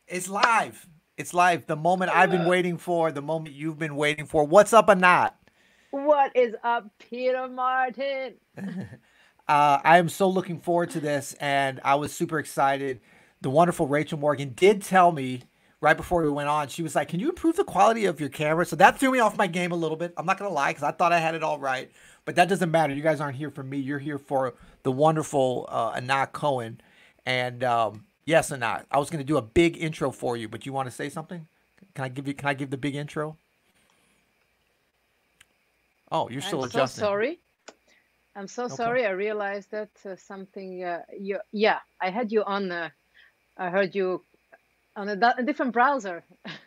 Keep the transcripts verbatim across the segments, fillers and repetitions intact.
It's live. It's live. The moment I've been waiting for, the moment you've been waiting for. What's up, Anat? What is up, Peter Martin? Uh, I am so looking forward to this, and I was super excited. The wonderful Rachel Morgan did tell me right before we went on, she was like, "Can you improve the quality of your camera?" So that threw me off my game a little bit. I'm not gonna lie, because I thought I had it all right, but that doesn't matter. You guys aren't here for me. You're here for the wonderful uh, Anat Cohen, and um, yes, Anat, I was gonna do a big intro for you, but you want to say something? Can I give you? Can I give the big intro? Oh, you're I'm still so adjusting. sorry. I'm so No problem. sorry. I realized that uh, something. Uh, you, yeah, I had you on. Uh, I heard you on a, a different browser,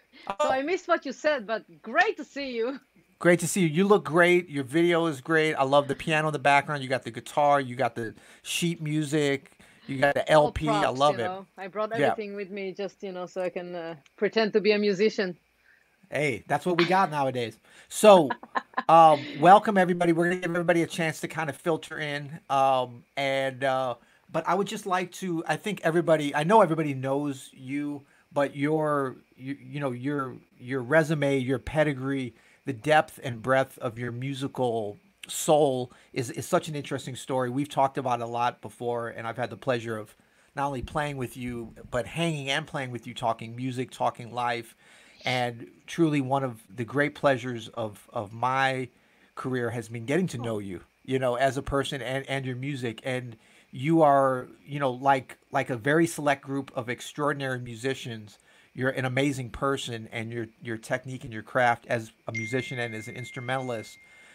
so I Oh, missed what you said. But great to see you. great to see you. You look great. Your video is great. I love the piano in the background. You got the guitar. You got the sheet music. You got the All L P. I props, you love it. know. I brought Yeah. everything with me, just you know, so I can uh, pretend to be a musician. Hey, that's what we got nowadays. So, um, welcome everybody. We're gonna give everybody a chance to kind of filter in. Um, and uh, but I would just like to. I think everybody. I know everybody knows you, but your you, you know your your resume, your pedigree, the depth and breadth of your musical soul is is such an interesting story. We've talked about it a lot before, and I've had the pleasure of not only playing with you, but hanging and playing with you, talking music, talking life, and truly one of the great pleasures of of my career has been getting to know Oh, you, you know, as a person and and your music. And you are, you know, like like a very select group of extraordinary musicians. You're an amazing person, and your your technique and your craft as a musician and as an instrumentalist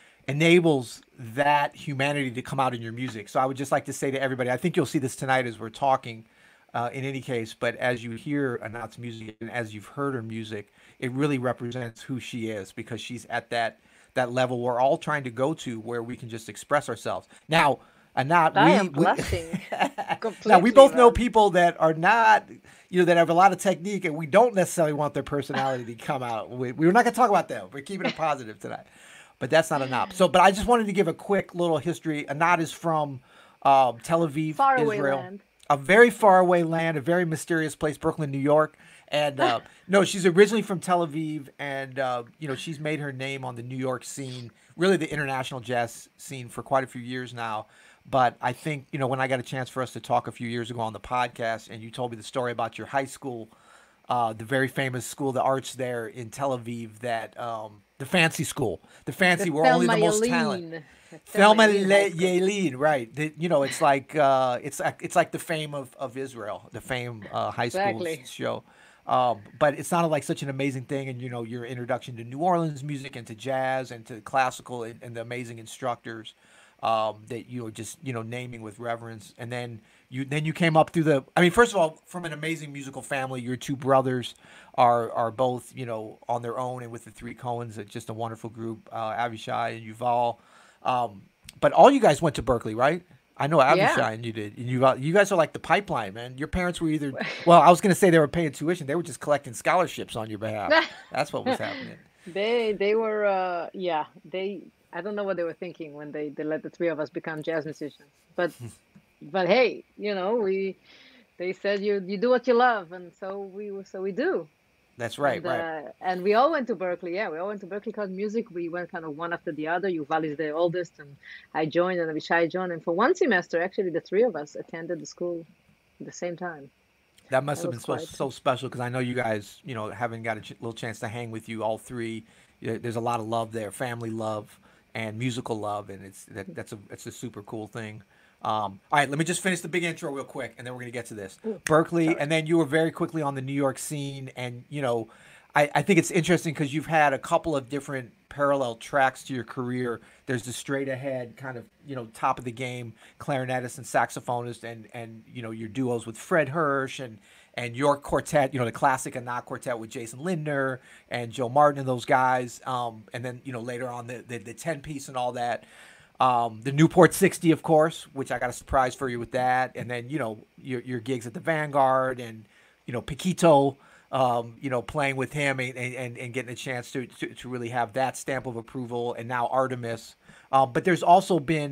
enables that humanity to come out in your music. So I would just like to say to everybody, I think you'll see this tonight as we're talking, uh, in any case, but as you hear Anat's music and as you've heard her music, it really represents who she is, because she's at that that level we're all trying to go to, where we can just express ourselves. Now, Anat, I we am we blushing now we completely, both know man. people that are not, you know, that have a lot of technique, and we don't necessarily want their personality to come out. We, we're not going to talk about them. We're keeping it positive tonight, but that's not enough. So, but I just wanted to give a quick little history. Anat is from um, Tel Aviv, Faraway Israel, land. a very far away land, a very mysterious place, Brooklyn, New York. And uh, no, she's originally from Tel Aviv, and uh, you know, she's made her name on the New York scene, really the international jazz scene, for quite a few years now. But I think, you know, when I got a chance for us to talk a few years ago on the podcast, and you told me the story about your high school, uh, the very famous school, the arts there in Tel Aviv, that um, the fancy school, the The fancy where only Thelma the most talent. Yellin. The Thelma Thelma Yellin High School. Yelin, right? The, you know, it's like uh, it's like it's like the fame of, of Israel, the fame uh, high school Exactly. show. Um, but it sounded like such an amazing thing, and you know, your introduction to New Orleans music and to jazz and to classical, and, and the amazing instructors um, that you were just, you know, naming with reverence. And then you then you came up through the. I mean, first of all, from an amazing musical family. Your two brothers are are both, you know, on their own, and with the three Cohens, it's just a wonderful group. Uh, Avishai and Yuval. Um, but all you guys went to Berkeley, right? I know Yeah. Avishai and you did. And you, uh, you guys are like the pipeline, man. Your parents were either, well, I was going to say they were paying tuition. They were just collecting scholarships on your behalf. That's what was happening. They they were uh yeah, they I don't know what they were thinking when they they let the three of us become jazz musicians. But but hey, you know, we they said you you do what you love, and so we so we do. That's right, And right. uh and we all went to Berkeley. Yeah, we all went to Berkeley College of Music. We went kind of one after the other. Yuval is the oldest, and I joined, and Avishai joined, and for one semester actually the three of us attended the school at the same time. That must That have was been so, quite so special, because I know you guys, you know, haven't got a ch- little chance to hang with you all three. Yeah, there's a lot of love there, family love and musical love, and it's that, that's a it's a super cool thing. Um, all right, let me just finish the big intro real quick, and then we're gonna get to this. Ooh, Berkeley, sorry. and then you were very quickly on the New York scene, and you know, I, I think it's interesting because you've had a couple of different parallel tracks to your career. There's the straight ahead kind of, you know, top of the game clarinetist and saxophonist, and and you know, your duos with Fred Hirsch and and your quartet, you know, the classic and not quartet with Jason Lindner and Joe Martin and those guys. Um, and then, you know, later on the, the, the ten piece and all that. Um, the Newport sixty, of course, which I got a surprise for you with that. And then, you know, your, your gigs at the Vanguard, and, you know, Paquito, um, you know, playing with him, and, and, and getting a chance to, to, to really have that stamp of approval. And now Artemis. Um, but there's also been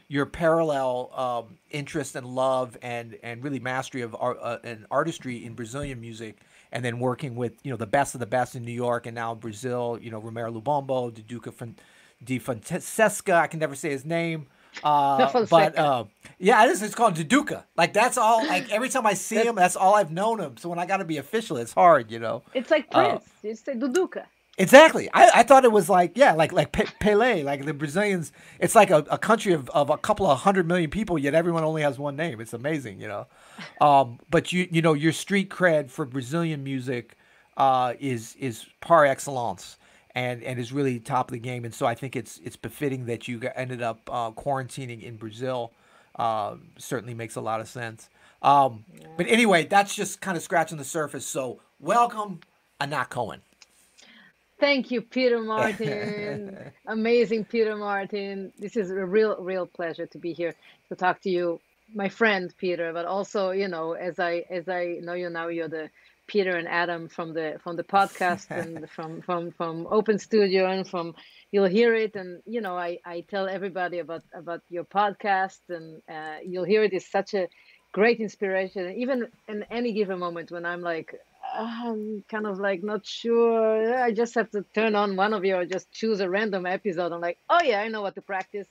your parallel um, interest and love and and really mastery of art uh, and artistry in Brazilian music, and then working with you know the best of the best in New York and now Brazil. You know Romero Lubombo, the Duca Fon- de Fontesca. I can never say his name. The Uh, but Fonseca. uh, yeah, it is. It's called Duduca. Like that's all. Like every time I see That him, that's all I've known him. So when I got to be official, it's hard, you know. it's like Uh, Prince. You say Duduka. Exactly. I, I thought it was like yeah, like like Pe- Pele, like the Brazilians. It's like a, a country of, of a couple of hundred million people, yet everyone only has one name. It's amazing, you know. Um, but you you know your street cred for Brazilian music uh, is is par excellence, and and is really top of the game. And so I think it's it's befitting that you got, ended up uh, quarantining in Brazil. Uh, certainly makes a lot of sense. Um, but Yeah. anyway, that's just kind of scratching the surface. So welcome, Anat Cohen. Thank you, Peter Martin. Amazing, Peter Martin. This is a real, real pleasure to be here to talk to you, my friend Peter. But also, you know, as I as I know you now, you're the Peter and Adam from the from the podcast and from from from Open Studio and from you'll hear it. And you know, I I tell everybody about about your podcast, and uh, you'll hear it is such a great inspiration. Even in any given moment when I'm like I'm kind of like not sure. Yeah, I just have to turn on one of you or just choose a random episode. I'm like, oh yeah, I know what to practice.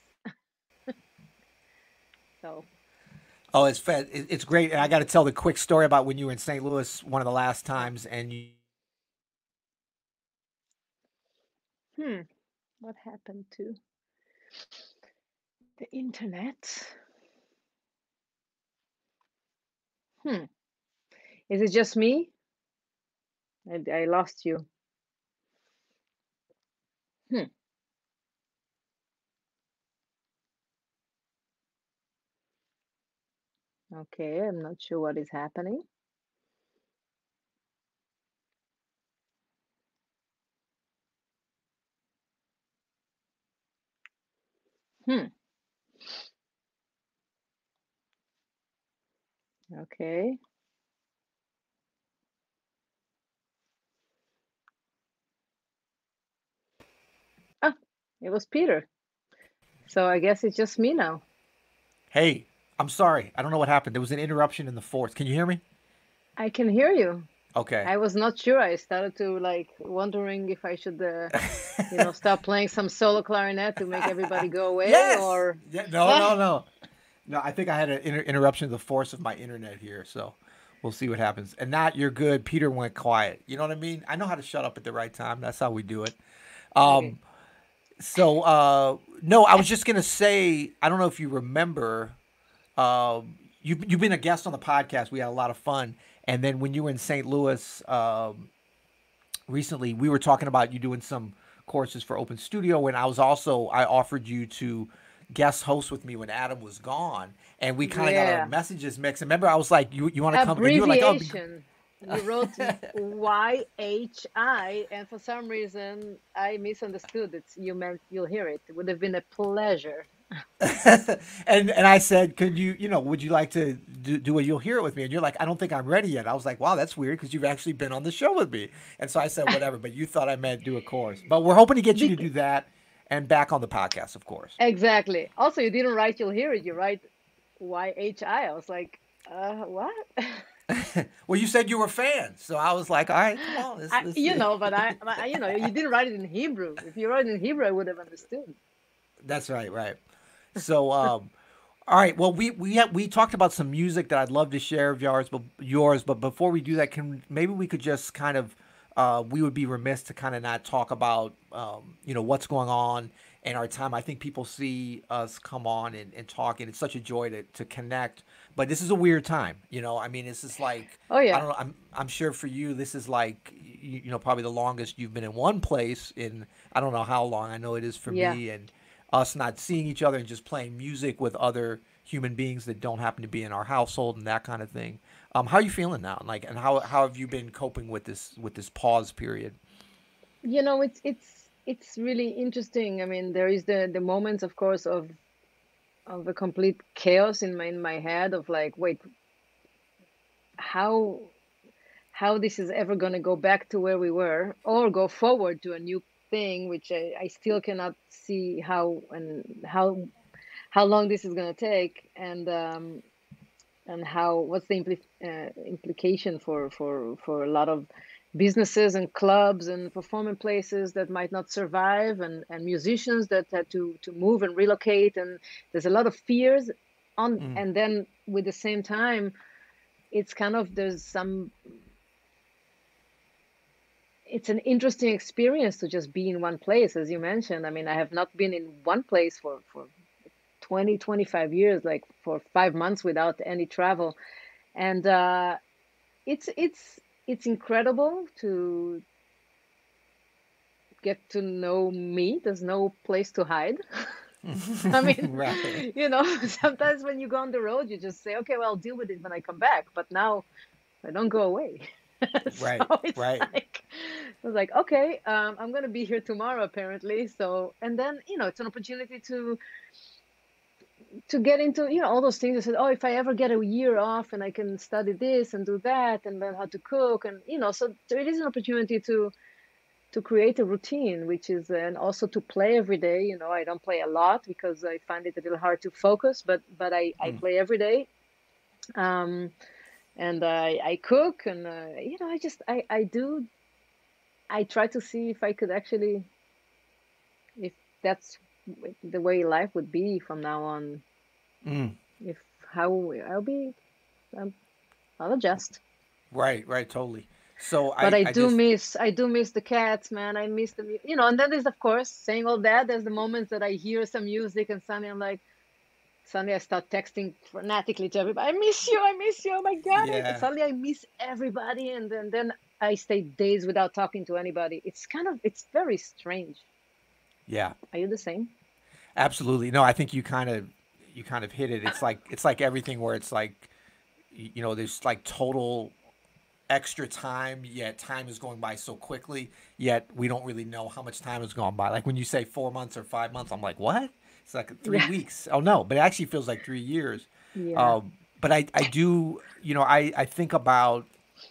So, Oh, it's fa- it- it's great, and I got to tell the quick story about when you were in Saint Louis one of the last yeah. times, and you Hmm. What happened to the internet? Hmm. Is it just me? I, I lost you. Hmm. Okay, I'm not sure what is happening. Hmm. Okay. Ah, it was Peter. So I guess it's just me now. hey, I'm sorry, I don't know what happened. There was an interruption in the force. Can you hear me? I can hear you. Okay. I was not sure. I started to like wondering if I should uh, you know, stop playing some solo clarinet to make everybody go away Yes. or Yeah. No. ah, No. No. No. I think I had an inter- interruption of the force of my internet here, so we'll see what happens. And not you're good. Peter went quiet. You know what I mean? I know how to shut up at the right time. That's how we do it. okay. Um. So. Uh. No. I was just gonna say. I don't know if you remember. Um, you you've been a guest on the podcast. We had a lot of fun. And then when you were in Saint Louis um, recently, we were talking about you doing some courses for Open Studio, and I was also I offered you to guest host with me when Adam was gone, and we kind of got our Yeah. messages mixed. And remember, I was like, "You you want to come?" And you were like, "Oh." Be Abbreviation. You wrote Y H I and for some reason I misunderstood it. You meant you'll hear it. It would have been a pleasure. and and I said, "Could you, you know, would you like to do, do a You'll Hear It with me?" And you're like, "I don't think I'm ready yet." I was like, "Wow, that's weird because you've actually been on the show with me." And so I said, "Whatever," but you thought I meant do a course. But we're hoping to get you to Bec- do that and back on the podcast, of course. exactly. Also, you didn't write you'll hear it. You write Y H I. I was like, uh, what? Well, you said you were fans, so I was like, "All right, come on, let's I, let's you see." know, but I, but I, you know, you didn't write it in Hebrew. If you wrote it in Hebrew, I would have understood. That's right, right. So, um, all right. Well, we we have, we talked about some music that I'd love to share of yours, but yours. But before we do that, can maybe we could just kind of uh, we would be remiss to kind of not talk about um, you know what's going on in our time. I think people see us come on and, and talk, and it's such a joy to to connect. But this is a weird time, you know. I mean, this is like Oh I yeah, don't know. I'm I'm sure for you, this is like you, you know probably the longest you've been in one place in I don't know how long. I know it is for yeah. me, and us not seeing each other and just playing music with other human beings that don't happen to be in our household and that kind of thing. Um, how are you feeling now? Like, and how how have you been coping with this with this pause period? You know, it's it's it's really interesting. I mean, there is the the moments, of course, of of a complete chaos in my in my head of like, wait, how how this is ever going to go back to where we were or go forward to a new thing, which I, I still cannot see how and how how long this is going to take, and um, and how what's the impli- uh, implication for for for a lot of businesses and clubs and performing places that might not survive, and and musicians that had to to move and relocate, and there's a lot of fears on. Mm, And then with the same time, it's kind of there's some it's an interesting experience to just be in one place, as you mentioned. I mean, I have not been in one place for for twenty twenty-five years, like for five months without any travel. And uh it's it's it's incredible to get to know me. There's no place to hide. I mean, right, you know, sometimes when you go on the road, you just say, okay, well, I'll deal with it when I come back. But now I don't go away. So right, it's right. like, I was like, okay, um, I'm going to be here tomorrow, apparently. So, and then, you know, it's an opportunity to to get into, you know, all those things. I said, oh, if I ever get a year off and I can study this and do that and learn how to cook, and you know, so it is an opportunity to to create a routine, which is, and also to play every day. You know, I don't play a lot because I find it a little hard to focus, but but I I Mm, play every day. Um, and I I cook, and uh, you know, I just I I do I try to see if I could actually, if that's the way life would be from now on, mm. if how I'll be. Um, I'll adjust. Right, right, totally. So But I, I I do just, miss, I do miss the cats, man. I miss the, mu- you know. And then there's, of course, saying all that. There's the moments that I hear some music, and suddenly I'm like, suddenly I start texting fanatically to everybody. I miss you. I miss you. Oh my God. I, yeah, suddenly I miss everybody, and then then I stay days without talking to anybody. It's kind of, it's very strange. yeah, Are you the same? absolutely. No, I think you kind of, you kind of hit it. It's like, it's like everything where it's like, y- you know, there's like total extra time, yet time is going by so quickly, yet we don't really know how much time has gone by. Like when you say four months or five months, I'm like, what? It's like three Yeah. weeks. Oh no, but it actually feels like three years. Yeah. Um, but I, I do, you know, I, I think about,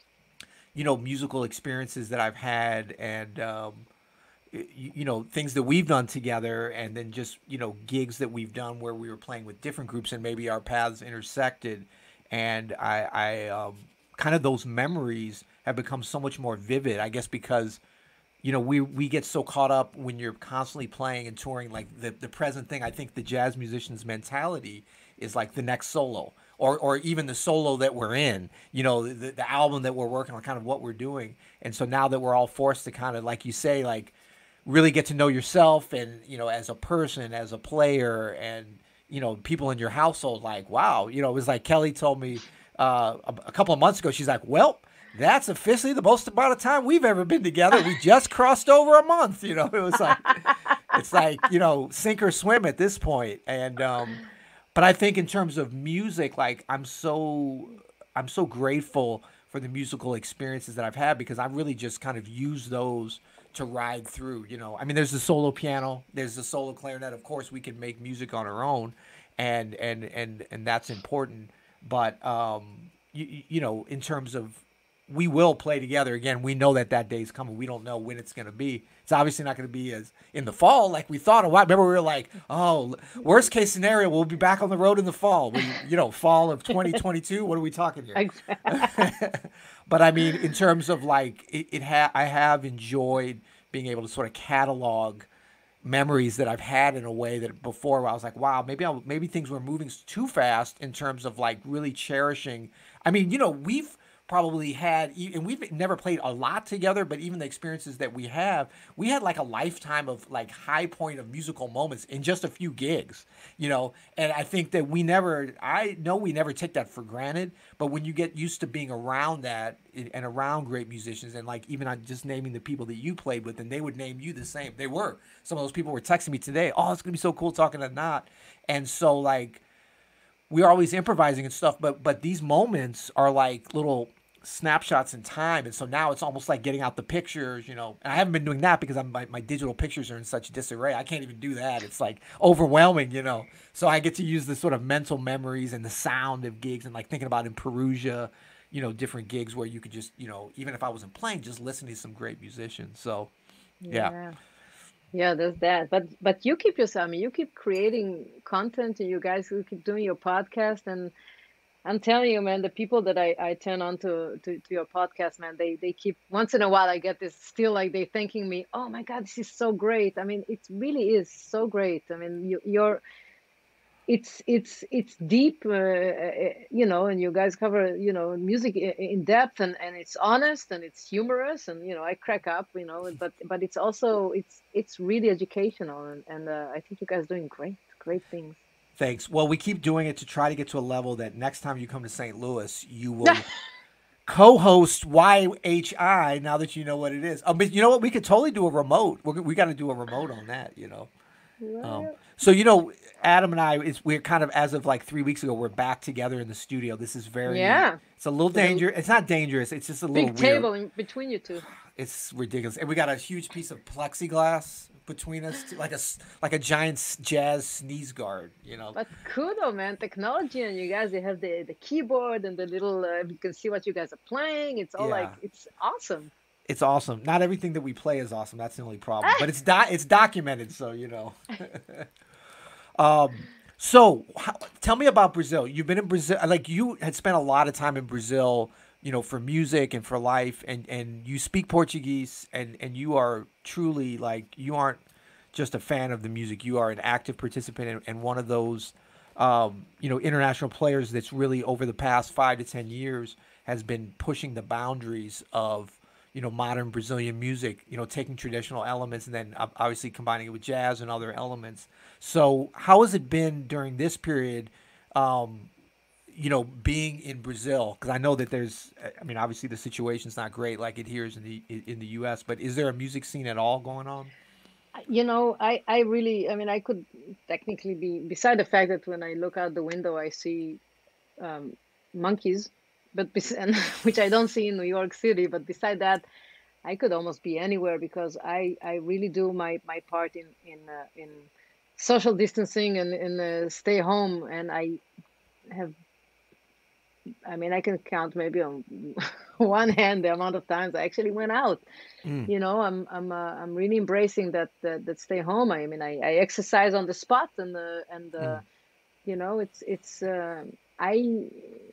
you know, musical experiences that I've had, and, um, y- you know, things that we've done together, and then just, you know, gigs that we've done where we were playing with different groups and maybe our paths intersected. And I, I um, kind of those memories have become so much more vivid, I guess, because you know, we we get so caught up when you're constantly playing and touring, like the the present thing. I think the jazz musician's mentality is like the next solo, or or even the solo that we're in, you know, the, the album that we're working on, kind of what we're doing. And so now that we're all forced to kind of, like you say, like really get to know yourself, and you know, as a person, as a player, and you know, people in your household, like wow, you know, it was like Kelly told me uh, a, a couple of months ago. She's like, well, that's officially the most amount of time we've ever been together. We just crossed over a month. You know, it was like, it's like, you know, sink or swim at this point. And, um, but I think in terms of music, like I'm so, I'm so grateful for the musical experiences that I've had, because I've really just kind of used those to ride through, you know. I mean, there's the solo piano, there's the solo clarinet. Of course, we can make music on our own, and and and and that's important. But um, you, you know, in terms of, we will play together again. We know that that day's coming. We don't know when it's going to be. It's obviously not going to be as in the fall like we thought a while. Remember, we were like, oh, worst case scenario, we'll be back on the road in the fall. We, you know, fall of twenty twenty-two. What are we talking here? Exactly. But I mean, in terms of like, it, it ha- I have enjoyed being able to sort of catalog memories that I've had in a way that before, where I was like, wow, maybe I, maybe things were moving too fast in terms of like really cherishing. I mean, you know, we've probably had, e- and we've never played a lot together, but even the experiences that we have, we had like a lifetime of like high point of musical moments in just a few gigs, you know. And I think that we never, I know we never take that for granted, but when you get used to being around that, i- and around great musicians, and like even on just naming the people that you played with, and they would name you the same. They were, some of those people were texting me today, oh, it's gonna be so cool talking to Not. And so like, we're always improvising and stuff, but but these moments are like little snapshots in time. And so now it's almost like getting out the pictures, you know. And I haven't been doing that because I'm, my, my digital pictures are in such disarray. I can't even do that. It's like overwhelming, you know. So I get to use the sort of mental memories and the sound of gigs, and like thinking about in Perugia, you know, different gigs where you could just, you know, even if I wasn't playing, just listen to some great musicians. So yeah. Yeah. Yeah, there's that. But but you keep yourself. I mean, you keep creating content, and you guys who keep doing your podcast. And I'm telling you, man, the people that I, I turn on to, to to your podcast, man, they they keep once in a while I get this still like they thanking me. Oh my God, this is so great. I mean, it really is so great. I mean, you, you're it's it's it's deep, uh, uh, you know, and you guys cover, you know, music i- in depth, and and it's honest and it's humorous, and you know, I crack up, you know, but but it's also it's it's really educational, and and uh, I think you guys doing great great things. Thanks. Well, we keep doing it to try to get to a level that next time you come to Saint Louis, you will co-host Y H I. Now that you know what it is, I mean, you know what? We could totally do a remote. We're, we got to do a remote on that. You know. Um, Well, so you know, Adam and I, it's, we're kind of as of like three weeks ago, we're back together in the studio. This is very, yeah, it's a little with a dangerous. It's not dangerous. It's just a little big weird. table in between you two. It's ridiculous, and we got a huge piece of plexiglass between us, like a s- like a giant s- jazz sneeze guard. You know. But kudo, man, technology, and you guys, they have the the keyboard and the little. Uh, you can see what you guys are playing. It's all like Yeah. it's awesome. It's awesome. Not everything that we play is awesome. That's the only problem. But it's do- it's documented, so you know. So, how, tell me about Brazil. You've been in Brazil, like you had spent a lot of time in Brazil, you know, for music and for life, and and you speak Portuguese, and and you are truly like you aren't just a fan of the music. You are an active participant and, and one of those, um, you know, international players that's really over the past five to ten years has been pushing the boundaries of you know modern Brazilian music. You know, taking traditional elements and then ob- obviously combining it with jazz and other elements. So, how has it been during this period? Um, you know, being in Brazil, because I know that there's, I mean, obviously the situation's not great like it here is in the in the U S. But is there a music scene at all going on? You know, I I really, I mean, I could technically be beside the fact that when I look out the window, I see um, monkeys, but bes- and, which I don't see in New York City. But beside that, I could almost be anywhere because I I really do my my part in in uh, in social distancing and in uh, stay home, and I have. I mean, I can count maybe on one hand the amount of times I actually went out. Mm, You know, I'm I'm uh, I'm really embracing that, that that stay home. I mean, I, I exercise on the spot, and the and uh, mm. you know, it's it's uh, I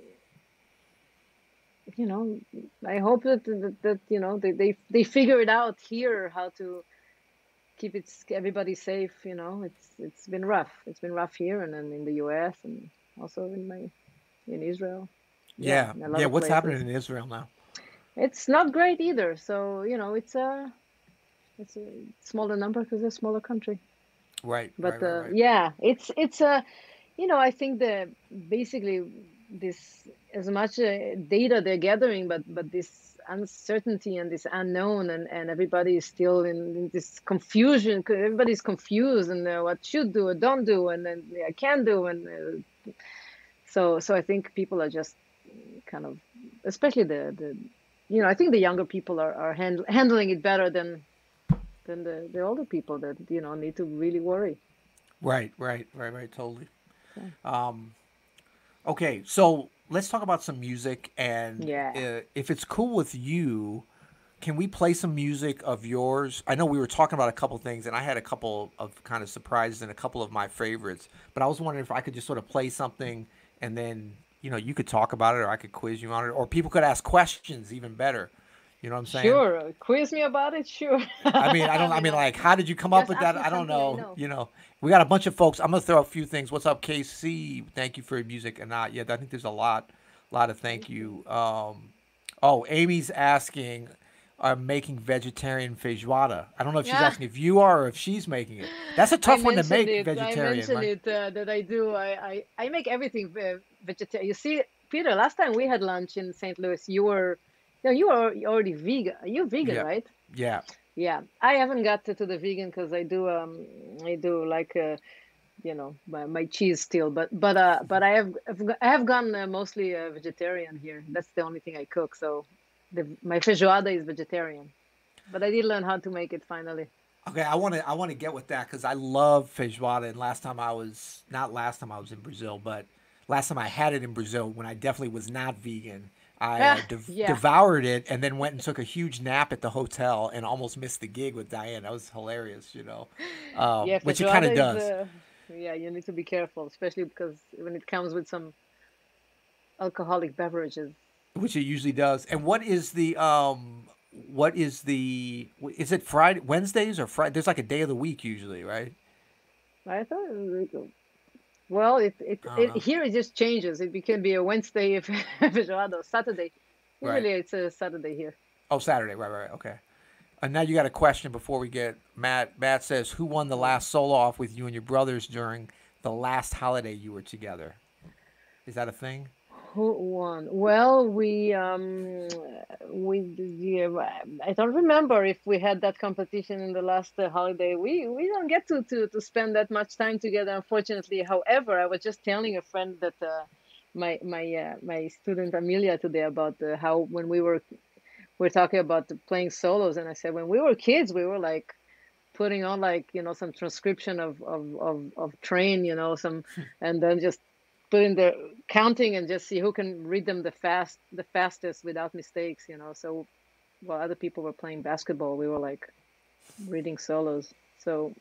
you know, I hope that that, that you know they, they they figure it out here how to keep it everybody safe. You know, it's it's been rough. It's been rough here, and then in the U S and also in my in Israel. Yeah, Yeah, in a lot yeah. of What's places. happening in Israel now? It's not great either. So you know, it's a it's a smaller number because it's a smaller country. Right, right, But right, uh, right. yeah, it's it's a you know, I think that basically this as much uh, data they're gathering, but but this uncertainty and this unknown, and and everybody is still in, in this confusion. 'Cause everybody's confused and uh, what should do or don't do, and then I can do, and uh, so so I think people are just kind of, especially the the you know, I think the younger people are are hand, handling it better than than the the older people that you know need to really worry. Right, right, right, right. Totally. So, Um, okay, so let's talk about some music, and yeah. uh, if it's cool with you, can we play some music of yours? I know we were talking about a couple things, and I had a couple of kind of surprises and a couple of my favorites. But I was wondering if I could just sort of play something, and then you know you could talk about it, or I could quiz you on it, or people could ask questions even better. You know what I'm saying? Sure, quiz me about it. Sure. I mean, I I don't. I mean, mean, uh, like, how did you come up just with ask that? me I don't something I know. know. You know, we got a bunch of folks. I'm gonna throw a few things. What's up, K C? Thank you for your music and not yet. I think there's a lot, lot of thank Thank you. you. Um, oh, Amy's asking, I'm making vegetarian feijoada. I don't know if she's Yeah, asking if you are or if she's making it. That's a I tough one to mentioned make, it. I vegetarian, mentioned right? it uh, that I do. I, I, I make everything ve vegetarian. You see, Peter, last time we had lunch in Saint Louis, you were, you know, you were already vegan. You're vegan, Yeah, right? yeah. Yeah, I haven't got to, to the vegan because I do um I do like uh, you know my, my cheese still, but but uh but I have I've, g- I have gone uh, mostly uh, vegetarian here. That's the only thing I cook. So the my feijoada is vegetarian, but I did learn how to make it finally. Okay, I want to I want to get with that because I love feijoada. And last time I was not last time I was in Brazil, but last time I had it in Brazil when I definitely was not vegan. I uh, Ah, dev- yeah. devoured it and then went and took a huge nap at the hotel and almost missed the gig with Diane. That was hilarious, you know, um, Yeah, which it kind of feijoada is does, uh, yeah, you need to be careful, especially because when it comes with some alcoholic beverages. which it usually does. And what is the um, what is the is it Friday, Wednesdays or Friday? There's like a day of the week usually, right? I thought, well, it, it, I don't it know. here it just changes. It can be a Wednesday if feijoada, or Saturday. Right. Usually it's a Saturday here. Oh, Saturday. Right, right, right. Okay. And now you got a question before we get Matt. Matt says, "Who won the last solo off with you and your brothers during the last holiday you were together?" Is that a thing? Who won? Well, we um we yeah, I don't remember if we had that competition in the last uh, holiday. We we don't get to, to to spend that much time together, unfortunately. However, I was just telling a friend that uh, my my uh, my student Amelia today about uh, how when we were we are talking about the playing solos, and I said when we were kids, we were like putting on like you know some transcription of of of, of train, you know, some, and then just put in the counting and just see who can read them the fast the fastest without mistakes, you know. So while other people were playing basketball, we were like reading solos. So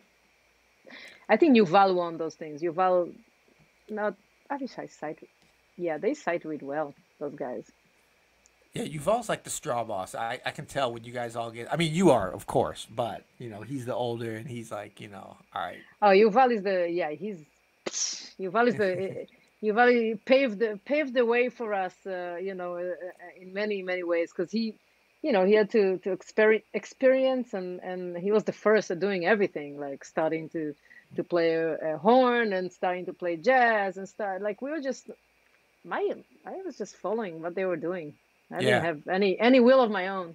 I think Yuval won those things. Yuval, not I wish I sight. Yeah, they sight read well. Those guys. Yeah, Yuval's like the straw boss. I, I can tell when you guys all get. I mean, you are, of course, but you know he's the older, and he's like, you know, all right. Oh, Yuval is the yeah. He's Yuval is the Yuval paved the paved the way for us. Uh, you know, uh, uh, in many many ways because he, you know, he had to to exper- experience and and he was the first at doing everything, like starting to to play a, a horn and starting to play jazz and start like we were just my I was just following what they were doing. I didn't Yeah. have any any will of my own.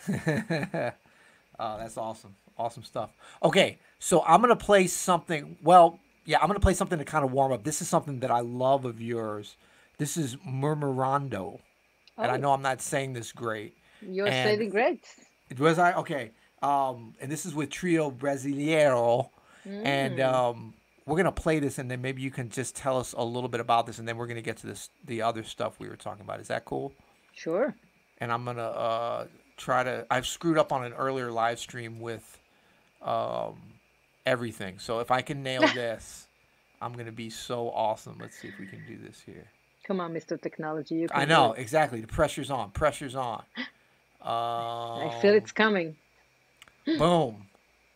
Oh, that's awesome. Awesome stuff. Okay, so I'm gonna play something. Well, yeah, I'm gonna play something to kind of warm up. This is something that I love of yours. This is Murmurando, and I Oh, know I'm not saying this great. you're And saying great. it was I okay. Um, and this is with Trio Brasileiro, and Mm, um, we're gonna play this, and then maybe you can just tell us a little bit about this, and then we're gonna get to this the other stuff we were talking about. Is that cool? sure. And I'm gonna uh, try to. I've screwed up on an earlier live stream with um, everything. So if I can nail this, I'm gonna be so awesome. Let's see if we can do this here. Come on, Mister Technology, you I can do know it. exactly. The pressure's on. Pressure's on. I feel Um, it's coming. boom.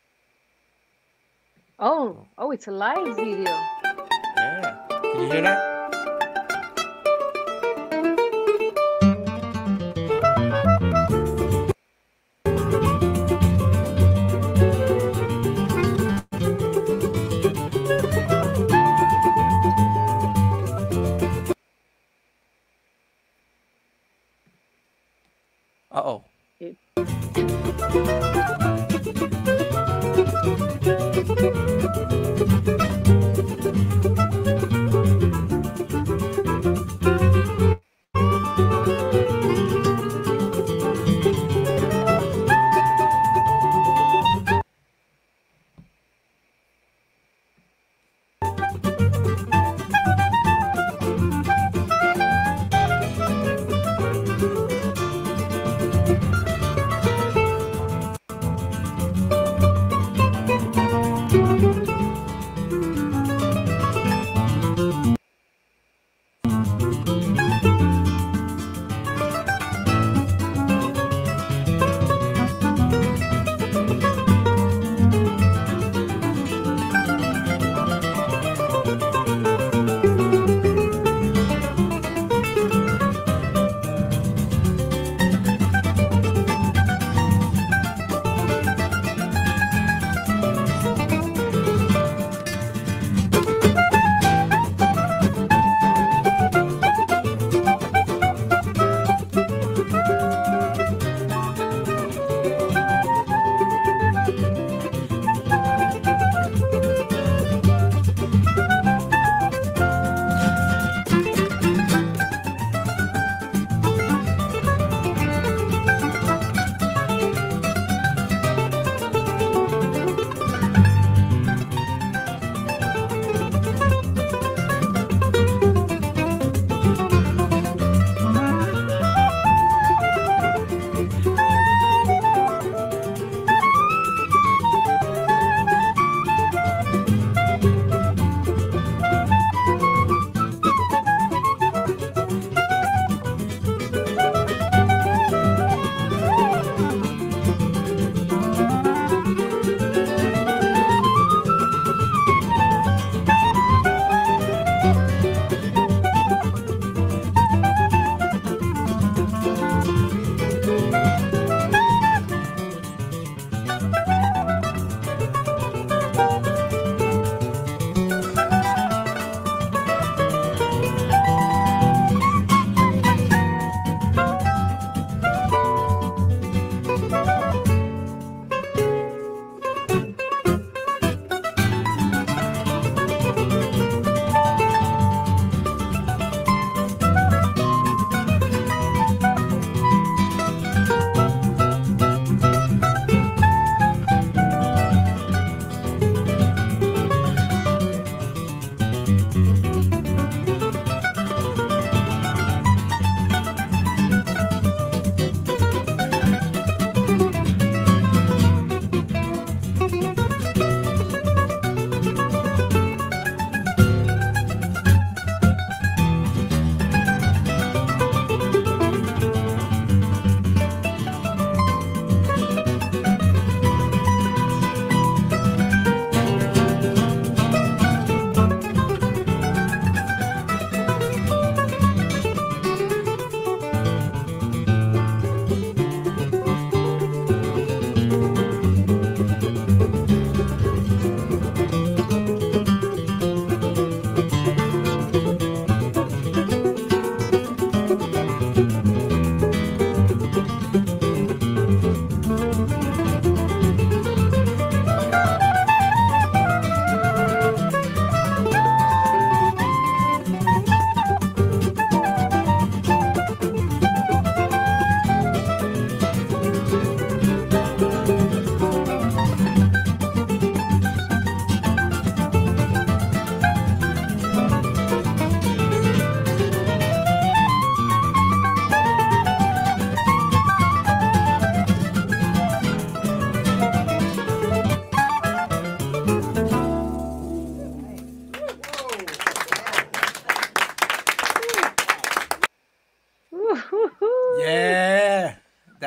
Oh, oh, it's a live video. Yeah. Can you hear that? Uh oh. It,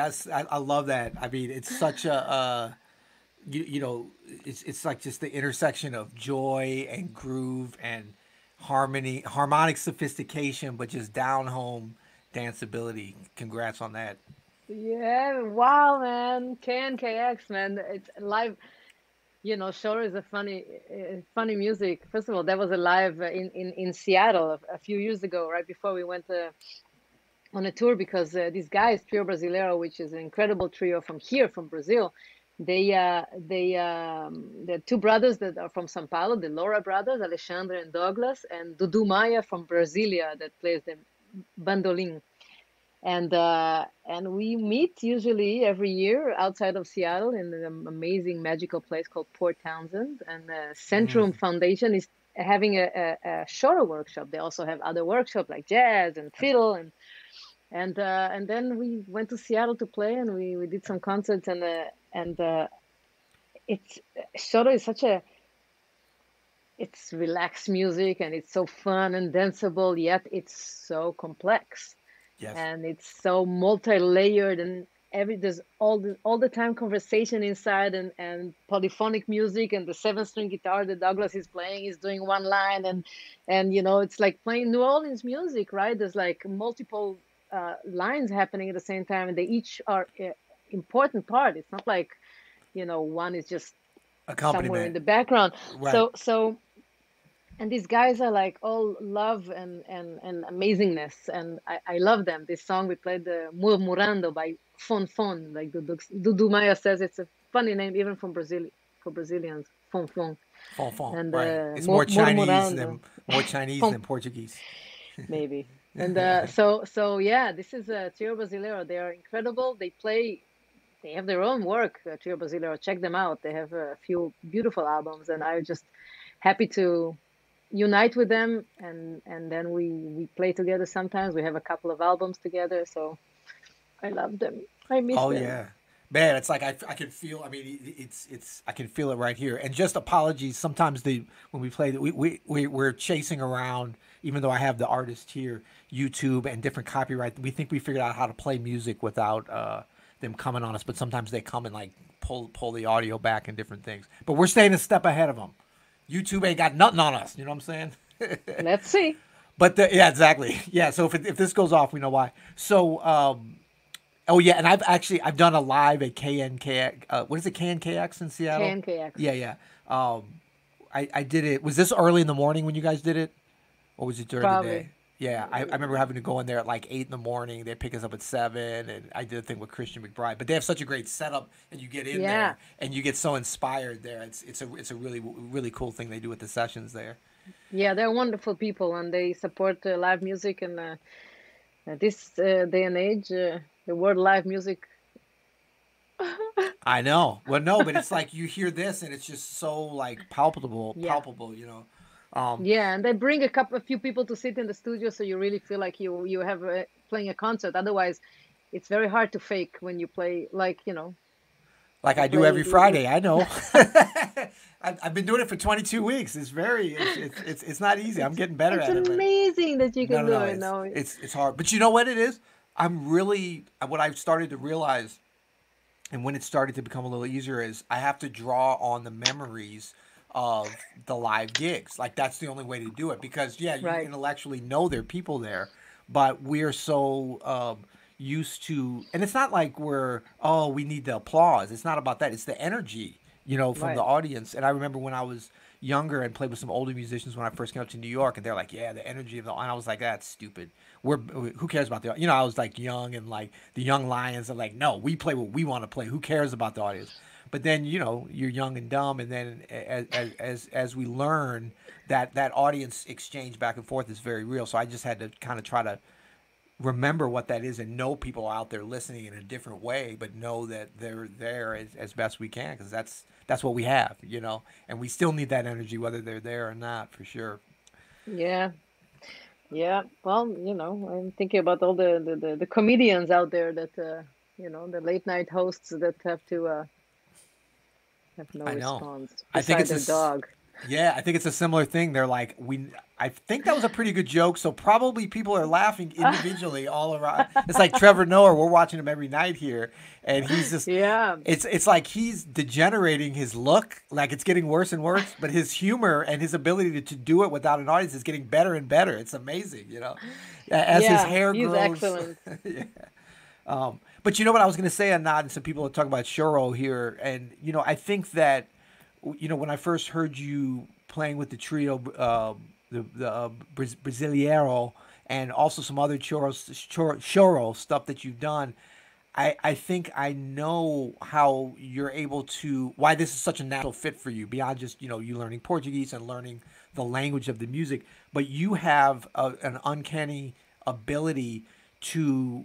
that's I, I love that. I mean, it's such a uh, you, you know, it's it's like just the intersection of joy and groove and harmony, harmonic sophistication, but just down home danceability. Congrats on that. Yeah, wow, man. K N K X, man. It's live. You know, Shore is a funny, uh, funny music. First of all, that was a live uh, in, in, in Seattle a, a few years ago, right before we went uh, on a tour, because uh, these guys, Trio Brasileiro, which is an incredible trio from here, from Brazil, they, uh, they, um, they're two brothers that are from São Paulo, the Laura brothers, Alexandre and Douglas, and Dudu Maia from Brasilia that plays the bandolim. And uh, and we meet usually every year outside of Seattle in an amazing magical place called Port Townsend. And the Centrum Foundation is having a, a, a shorter workshop. They also have other workshops like jazz and fiddle, and and uh, and then we went to Seattle to play, and we, we did some concerts, and uh, and uh, it's Shoro is such a it's relaxed music, and it's so fun and danceable, yet it's so complex, Yes. and it's so multi-layered, and every there's all the all the time conversation inside, and and polyphonic music, and the seven string guitar that Douglas is playing is doing one line, and and you know it's like playing New Orleans music, right? There's like multiple uh, lines happening at the same time, and they each are uh, important part. It's not like, you know, one is just somewhere in Accompaniment. the background. Right. So so and these guys are like all love and and and amazingness, and I, I love them. This song we played, the Murmurando by Fon Fon, like Dudu, Dudu Maia says, it's a funny name even from Brazil, for Brazilians, Fon Fon. Fon fon. And Right. uh, It's more Mur- Chinese Murmurando, than more Chinese Fon, than Portuguese. maybe. And uh, so so yeah, this is a Trio Brasileiro. They are incredible. They play, they have their own work, uh, Trio Brasileiro. Check them out. They have a few beautiful albums, and I'm just happy to unite with them, and and then we we play together sometimes. We have a couple of albums together, so I love them. I miss Oh them. yeah, man. It's like I, I can feel. I mean, it- it's it's I can feel it right here. And just apologies. Sometimes the when we play, we we we we're chasing around. Even though I have the artist here, YouTube and different copyright, we think we figured out how to play music without uh, them coming on us. But sometimes they come and like pull pull the audio back and different things. But we're staying a step ahead of them. YouTube ain't got nothing on us. You know what I'm saying? Let's see. But the, yeah, exactly. Yeah. So if it, if this goes off, we know why. So um, oh yeah, and I've actually I've done a live at K N K X. Uh, what is it, K N K X in Seattle? K N K X. Yeah, yeah. Um, I I did it. Was this early in the morning when you guys did it, or was it during the day? Probably. Yeah, I, I remember having to go in there at like eight in the morning. They pick us up at seven, and I did a thing with Christian McBride. But they have such a great setup, and you get in Yeah. there and you get so inspired there. It's it's a it's a really really cool thing they do with the sessions there. Yeah, they're wonderful people, and they support uh, live music. And uh, at this uh, day and age, uh, the word live music. I know. Well, no, but it's like you hear this, and it's just so like palpable, Yeah. palpable. You know. Um, Yeah, and they bring a couple, a few people to sit in the studio, so you really feel like you you have a, playing a concert. Otherwise, it's very hard to fake when you play, like, you know, like you I do play. every You, you, Friday. I know. I've, I've been doing it for twenty-two weeks. It's very, it's, it's, it's, it's not easy. I'm it's getting better it's at it, but amazing that you no, can no, do no. it. It's, No, it's, it's hard. But you know what it is? I'm really, what I've started to realize, and when it started to become a little easier, is I have to draw on the memories of the live gigs. Like that's the only way to do it because yeah, you right, intellectually know there are people there, but we're so um, used to, and it's not like we're oh we need the applause. It's not about that. It's the energy, you know, from the right. audience. And I remember when I was younger and played with some older musicians when I first came up to New York, and they're like, yeah, the energy of the, and I was like, that's stupid. We're who cares about the, you know, I was like young and like the young lions are like, no, we play what we want to play. Who cares about the audience? But then you know you're young and dumb, and then as as as, as we learn that that audience exchange back and forth is very real. So I just had to kind of try to remember what that is and know people out there listening in a different way, but know that they're there as, as best we can because that's that's what we have, you know, and we still need that energy whether they're there or not, for sure. Yeah, yeah. Well, you know, I'm thinking about all the the, the, the comedians out there that uh, you know, the late night hosts that have to uh, have no I know. response I think beside it's their this. dog. Yeah, I think it's a similar thing. They're like, we. I think that was a pretty good joke, so probably people are laughing individually all around. It's like Trevor Noah. We're watching him every night here, and he's just. Yeah. It's it's like he's degenerating his look, like it's getting worse and worse. But his humor and his ability to, to do it without an audience is getting better and better. It's amazing, you know, as his Yeah, hair he's grows. excellent. Yeah. Um, but you know what I was going to say, Anad, and some people are talking about Shoro here, and you know I think that you know when I first heard you playing with the trio, uh, the the uh, Braz- Brasileiro, and also some other choro choro, choro stuff that you've done, I I think I know how you're able to why this is such a natural fit for you beyond just you know you learning Portuguese and learning the language of the music, but you have a, an uncanny ability to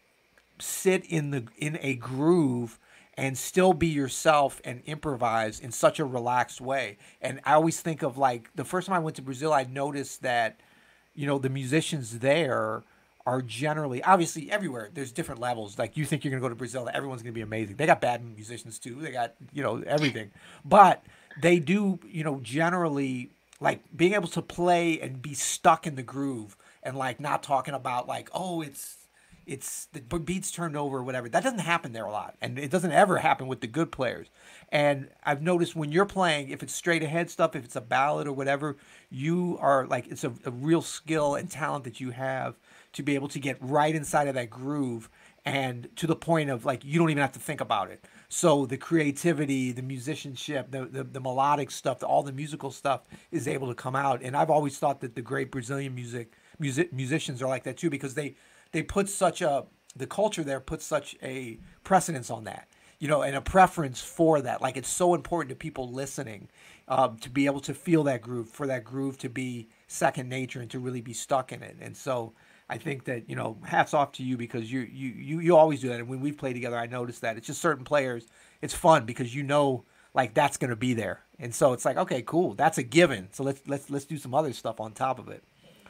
sit in the in a groove and still be yourself and improvise in such a relaxed way. And I always think of like the first time I went to Brazil, I noticed that you know the musicians there are generally obviously everywhere. There's different levels. Like you think you're gonna go to Brazil, everyone's gonna be amazing. They got bad musicians too. They got you know everything, but they do you know generally like being able to play and be stuck in the groove and like not talking about like oh it's it's the beats turned over or whatever. That doesn't happen there a lot, and it doesn't ever happen with the good players. And I've noticed when you're playing, if it's straight ahead stuff, if it's a ballad or whatever, you are like it's a, a real skill and talent that you have to be able to get right inside of that groove and to the point of like you don't even have to think about it. So the creativity, the musicianship, the the, the melodic stuff, the, all the musical stuff is able to come out. And I've always thought that the great Brazilian music music musicians are like that too because they they put such a the culture there puts such a precedence on that you know and a preference for that like it's so important to people listening um, to be able to feel that groove for that groove to be second nature and to really be stuck in it. And so I think that you know hats off to you because you you you, you always do that. And when we play together I noticed that it's just certain players it's fun because you know like that's going to be there. And so it's like okay cool that's a given, so let's let's let's do some other stuff on top of it.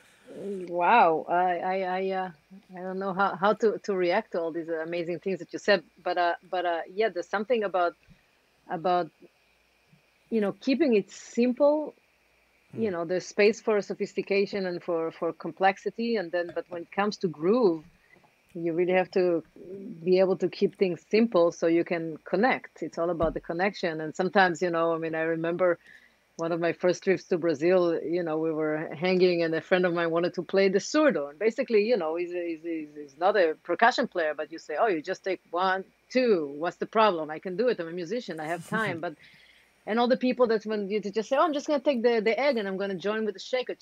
Wow, I I I, uh, I don't know how, how to, to react to all these amazing things that you said, but uh but uh yeah, there's something about about you know keeping it simple. You know, there's space for sophistication and for for complexity, and then but when it comes to groove, you really have to be able to keep things simple so you can connect. It's all about the connection, and sometimes you know, I mean, I remember one of my first trips to Brazil, you know, we were hanging and a friend of mine wanted to play the surdo. And basically, you know, he's, he's, he's he's not a percussion player, but you say, oh, you just take one, two, what's the problem? I can do it. I'm a musician. I have time. But, and all the people that when you just say, oh, I'm just going to take the, the egg and I'm going to join with the shaker.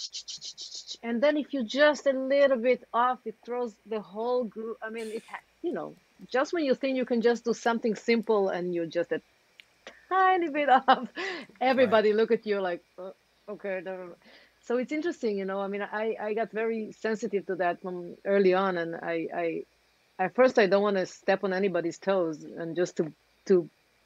And then if you just a little bit off, it throws the whole group. I mean, it, you know, just when you think you can just do something simple and you're just a tiny bit off, Right. everybody look at you like, oh, okay. Never mind. So it's interesting, you know. I mean, I I got very sensitive to that from early on, and I I at first I don't want to step on anybody's toes, and just to to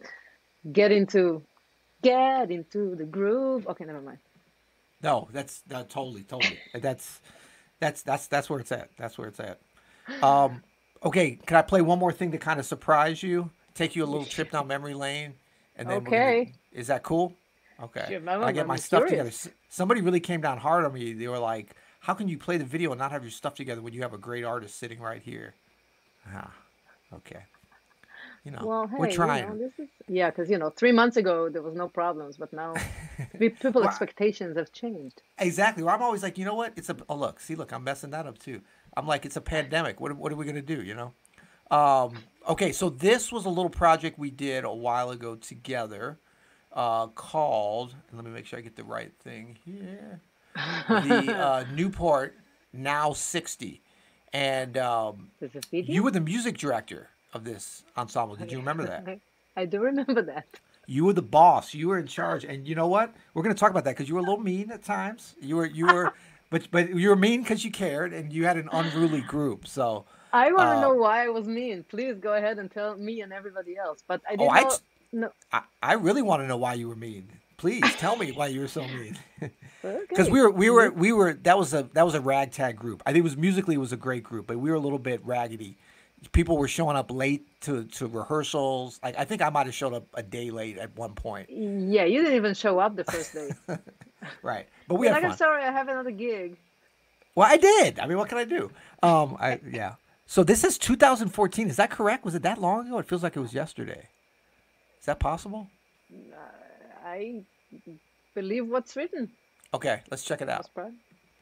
get into get into the groove. Okay, never mind. No, that's uh, totally, totally. That's that's that's that's where it's at. That's where it's at. Um, okay, can I play one more thing to kind of surprise you? Take you a little trip down memory lane, and then we're gonna. Okay, Is that cool? Okay. sure. When I I'm, get my I'm stuff together, curious. s- somebody really came down hard on me. They were like, "How can you play the video and not have your stuff together when you have a great artist sitting right here?" Ah, okay. You know, Well, we're hey, you know, trying. this is yeah, because you know, three months ago there was no problems, but now pe- people Well, expectations have changed. exactly. Well, I'm always like, you know what? It's a. Oh, look, see, look, I'm messing that up too. I'm like, it's a pandemic. What, what are we gonna do? You know. Um, okay, so this was a little project we did a while ago together, uh, called. And let me make sure I get the right thing here. The uh, Newport Now sixty, and um, There's a you video? were the music director of this ensemble. Did you remember that? I, I do remember that. You were the boss. You were in charge, and you know what? We're going to talk about that because you were a little mean at times. You were, you were, but but you were mean because you cared, and you had an unruly group. So, I want to uh, know why I was mean. Please go ahead and tell me and everybody else. But I oh, didn't I, know. No. I, I really want to know why you were mean. Please tell me why you were so mean. Because Okay. we were, we were, You. we were. That was a that was a ragtag group. I think it was musically it was a great group, but we were a little bit raggedy. people were showing up late to to rehearsals. Like I think I might have showed up a day late at one point. Yeah, you didn't even show up the first day. Right, but we You're had like, I'm fun. sorry, I have another gig. Well, I did. I mean, what can I do? Um, I yeah. So this is two thousand fourteen. Is that correct? Was it that long ago? It feels like it was yesterday. Is that possible? I believe what's written. Okay, let's check it out. That's proud.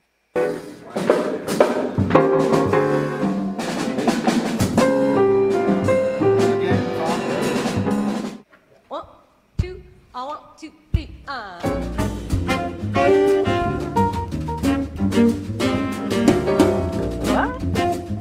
One, two, I want two, three, uh. What?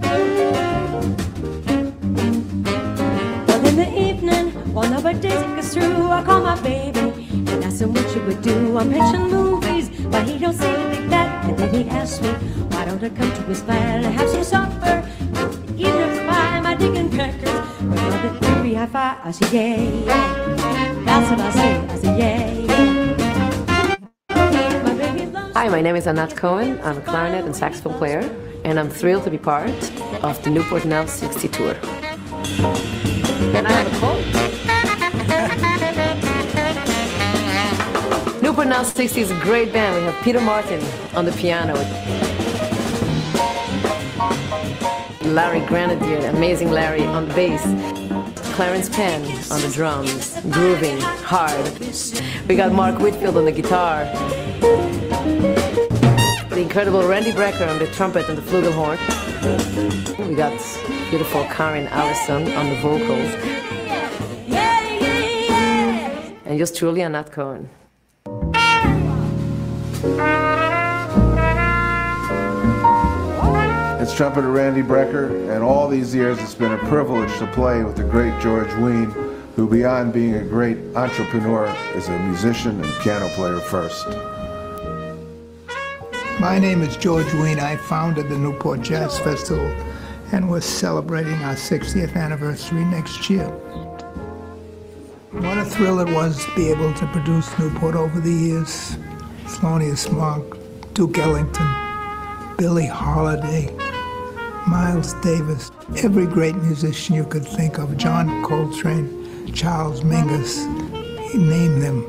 Well, in the evening, one of our days it goes through, I call my baby and ask him what you would do. I'm pitching movies, but he don't seem to think that. And then he asks me, why don't I come to his flat and have some supper? Even if it's by my digging crackers. But another three, high five, I say, yeah, yeah. That's what I say, I say, yeah, yeah. My baby loves Hi, my name is Anat Cohen. I'm a clarinet and saxophone player, and I'm thrilled to be part of the Newport Now sixty tour. Can I have a quote? Newport Now sixty is a great band. We have Peter Martin on the piano, Larry Grenadier, amazing Larry on the bass, Clarence Penn on the drums, grooving hard. We got Mark Whitfield on the guitar, the incredible Randy Brecker on the trumpet and the flugelhorn. We got beautiful Karin Allison on the vocals, and yours truly, Anat Cohen. It's trumpeter Randy Brecker, and all these years it's been a privilege to play with the great George Wein, who beyond being a great entrepreneur is a musician and piano player first. My name is George Wein. I founded the Newport Jazz Festival, and we're celebrating our sixtieth anniversary next year. What a thrill it was to be able to produce Newport over the years. Thelonious Monk, Duke Ellington, Billie Holiday, Miles Davis, every great musician you could think of, John Coltrane, Charles Mingus, you name them.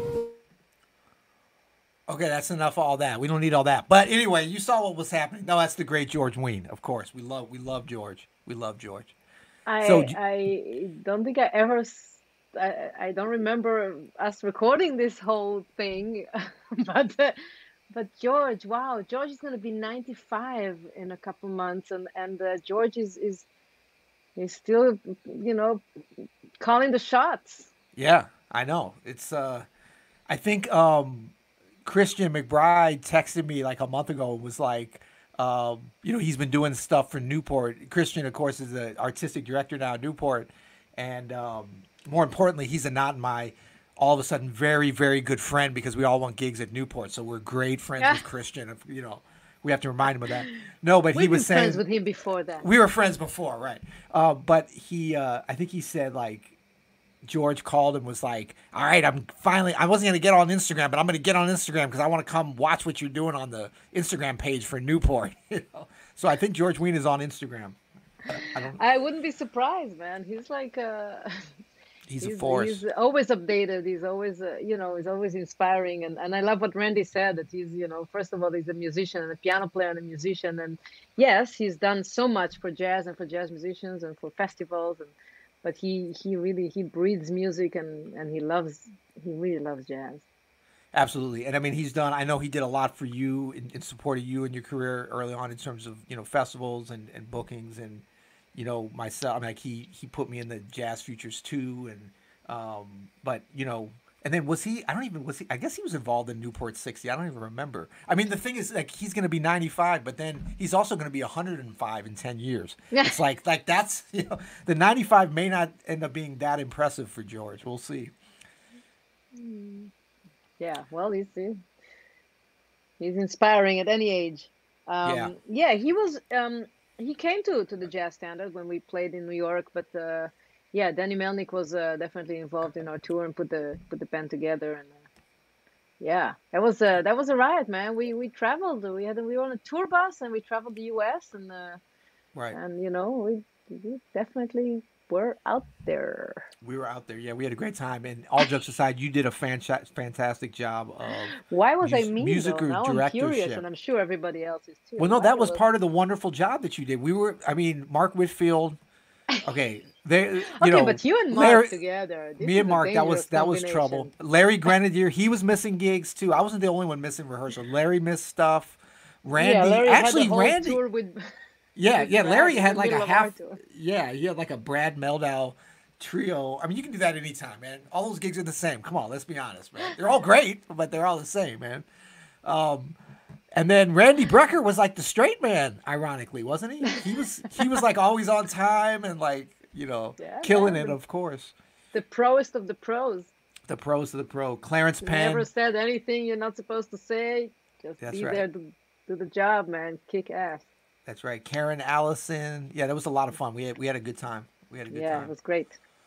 Okay, that's enough of all that. We don't need all that. But anyway, you saw what was happening. No, that's the great George Wein, of course. We love we love George. We love George. I So I don't think I ever s- I, I don't remember us recording this whole thing, but uh, but George, wow, George is going to be ninety-five in a couple months, and and uh, George is is is still, you know, calling the shots. yeah, I know. It's uh I think um Christian McBride texted me like a month ago and was like, um, you know, he's been doing stuff for Newport. Christian, of course, is the artistic director now at Newport. And um, more importantly, he's a not my all of a sudden very, very good friend because we all want gigs at Newport. So we're great friends Yeah. with Christian. If, you know, we have to remind him of that. No, but he We've been was saying friends with him before that. we were friends before, right? Uh, but he, uh, I think he said like, George called and was like, all right, I'm finally, I wasn't going to get on Instagram, but I'm going to get on Instagram because I want to come watch what you're doing on the Instagram page for Newport. You know? So I think George Wein is on Instagram. I, I don't, I wouldn't be surprised, man. He's like uh he's a he's force. he's always updated. He's always uh, you know, he's always inspiring, and and I love what Randy said, that he's, you know, first of all, he's a musician and a piano player and a musician, and yes, he's done so much for jazz and for jazz musicians and for festivals, and but he he really he breathes music, and and he loves he really loves jazz. Absolutely. And I mean, he's done, I know he did a lot for you in, in support of you and your career early on in terms of, you know, festivals and, and bookings and, you know, myself. I mean, like he, he put me in the Jazz Futures too. And, um, but, you know, and then was he, I don't even, was he, I guess he was involved in Newport sixty. I don't even remember. I mean, the thing is, like, he's going to be ninety-five, but then he's also going to be one hundred five in ten years. Yeah. It's like, like that's, you know, the ninety-five may not end up being that impressive for George. We'll see. Yeah, well, he's he- he's inspiring at any age. Um, Yeah. yeah, he was. Um, he came to to the Jazz Standard when we played in New York, but uh, yeah, Danny Melnick was uh, definitely involved in our tour and put the put the band together. And uh, yeah, that was a that was a riot, man. We we traveled. We had we were on a tour bus and we traveled the U S and uh, Right. and you know we we definitely were out there. We were out there. Yeah, we had a great time. And all jokes aside, you did a fanta- fantastic job of Why was I mus- mean music though? or Now I'm curious, directorship. and I'm sure everybody else is too. Well, no, Why that was was part of the wonderful job that you did. We were, I mean, Mark Whitfield. Okay, they, you okay, know, but you and Mark Larry- together. This me is and a Mark, that was dangerous that was combination. trouble. Larry Grenadier, he was missing gigs too. I wasn't the only one missing rehearsal. Larry missed stuff. Randy, yeah, Larry actually, had the whole Randy, tour with. yeah, with yeah, Brad Larry in had the like a middle of our half. tour. Yeah, he had like a Brad Meldau trio. I mean, you can do that anytime, man. All those gigs are the same. Come on, let's be honest, man. They're all great, but they're all the same, man. Um, and then Randy Brecker was like the straight man, ironically, wasn't he? He was he was like always on time and like, you know, Yeah, killing man, it, the- of course. The proest of the pros. The pros of the pro. Clarence Penn. Never said anything you're not supposed to say. Just That's be right. there to do the job, man. Kick ass. That's right. Karen Allison. Yeah, that was a lot of fun. We had we had a good time. We had a good Yeah, time. it was great.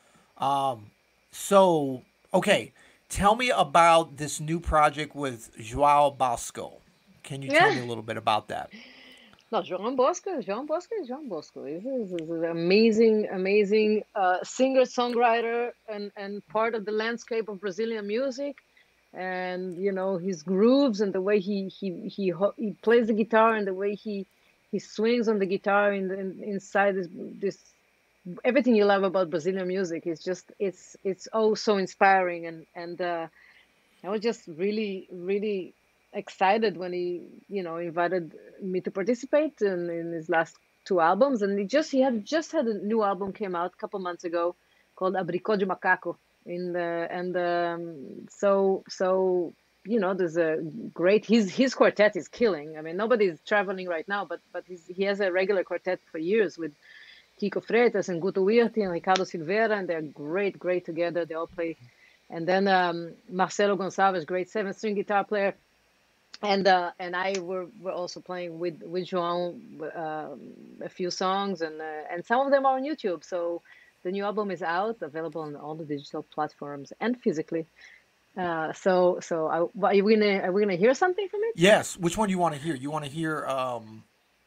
Um, so okay, tell me about this new project with Joao Bosco. Can you tell Yeah. me a little bit about that? No, João Bosco, João Bosco is João Bosco. He's, he's, he's an amazing, amazing uh, singer, songwriter, and, and part of the landscape of Brazilian music. And you know his grooves and the way he he he ho- he plays the guitar and the way he he swings on the guitar in, the, in inside this this everything you love about Brazilian music is just it's it's oh so inspiring. And and uh, I was just really really excited when he you know invited me to participate in, in his last two albums. And he just he had just had a new album came out a couple months ago called Abricó de Macaco. In the and um, so so you know there's a great his his quartet is killing. I mean nobody's traveling right now, but but he's, he has a regular quartet for years with Kiko Freitas and Guto Wirti and Ricardo Silveira, and they're great great together. They all play. And then um, Marcelo Gonçalves, great seven string guitar player, and uh, and I were, were also playing with with João um, a few songs, and uh, and some of them are on YouTube. So the new album is out, available on all the digital platforms and physically. Uh, so so I, are we gonna are we gonna hear something from it? Yes. Which one do you want to hear? You want to hear? Um,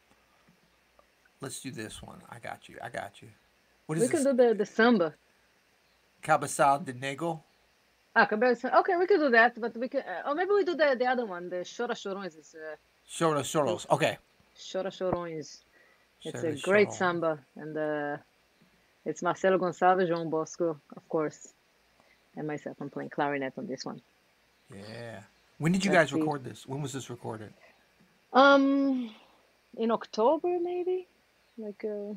let's do this one. I got you. I got you. What is We this? can do the the samba. Cabeçal de Negro. Ah, cabeza. Okay, we can do that, but we can. Uh, or maybe we do the the other one. The Chora Chorões is uh, Choros, choros. Okay. Chora Chorões. It's Chora a great Chorão. samba, and uh, it's Marcelo Gonçalves, João Bosco, of course, and myself. I'm playing clarinet on this one. Yeah. When did you Let's guys see. record this? When was this recorded? Um, in October maybe, like uh,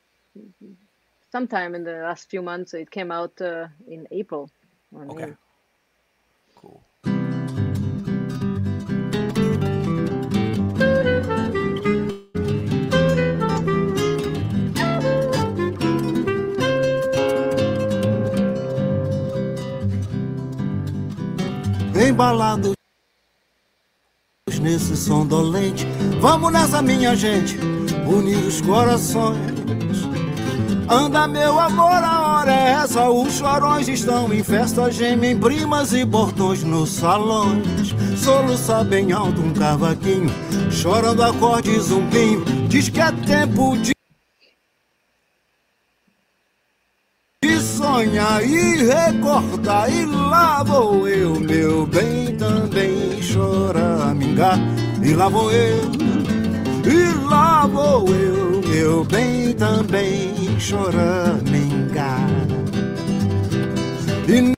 sometime in the last few months. It came out uh, in April. or Okay. May. Cool. Embalados nesse som dolente, vamos nessa minha gente, unir os corações. Anda meu amor, a hora é essa, os chorões estão em festa, gemem primas e bordões nos salões. Soluça bem alto um cavaquinho, chorando acorde zumbinho, diz que é tempo de de sonhar e recordar. E lá vou eu, meu bem, também choramingar. E lá vou eu, e lá vou eu, meu bem, também choramingar. E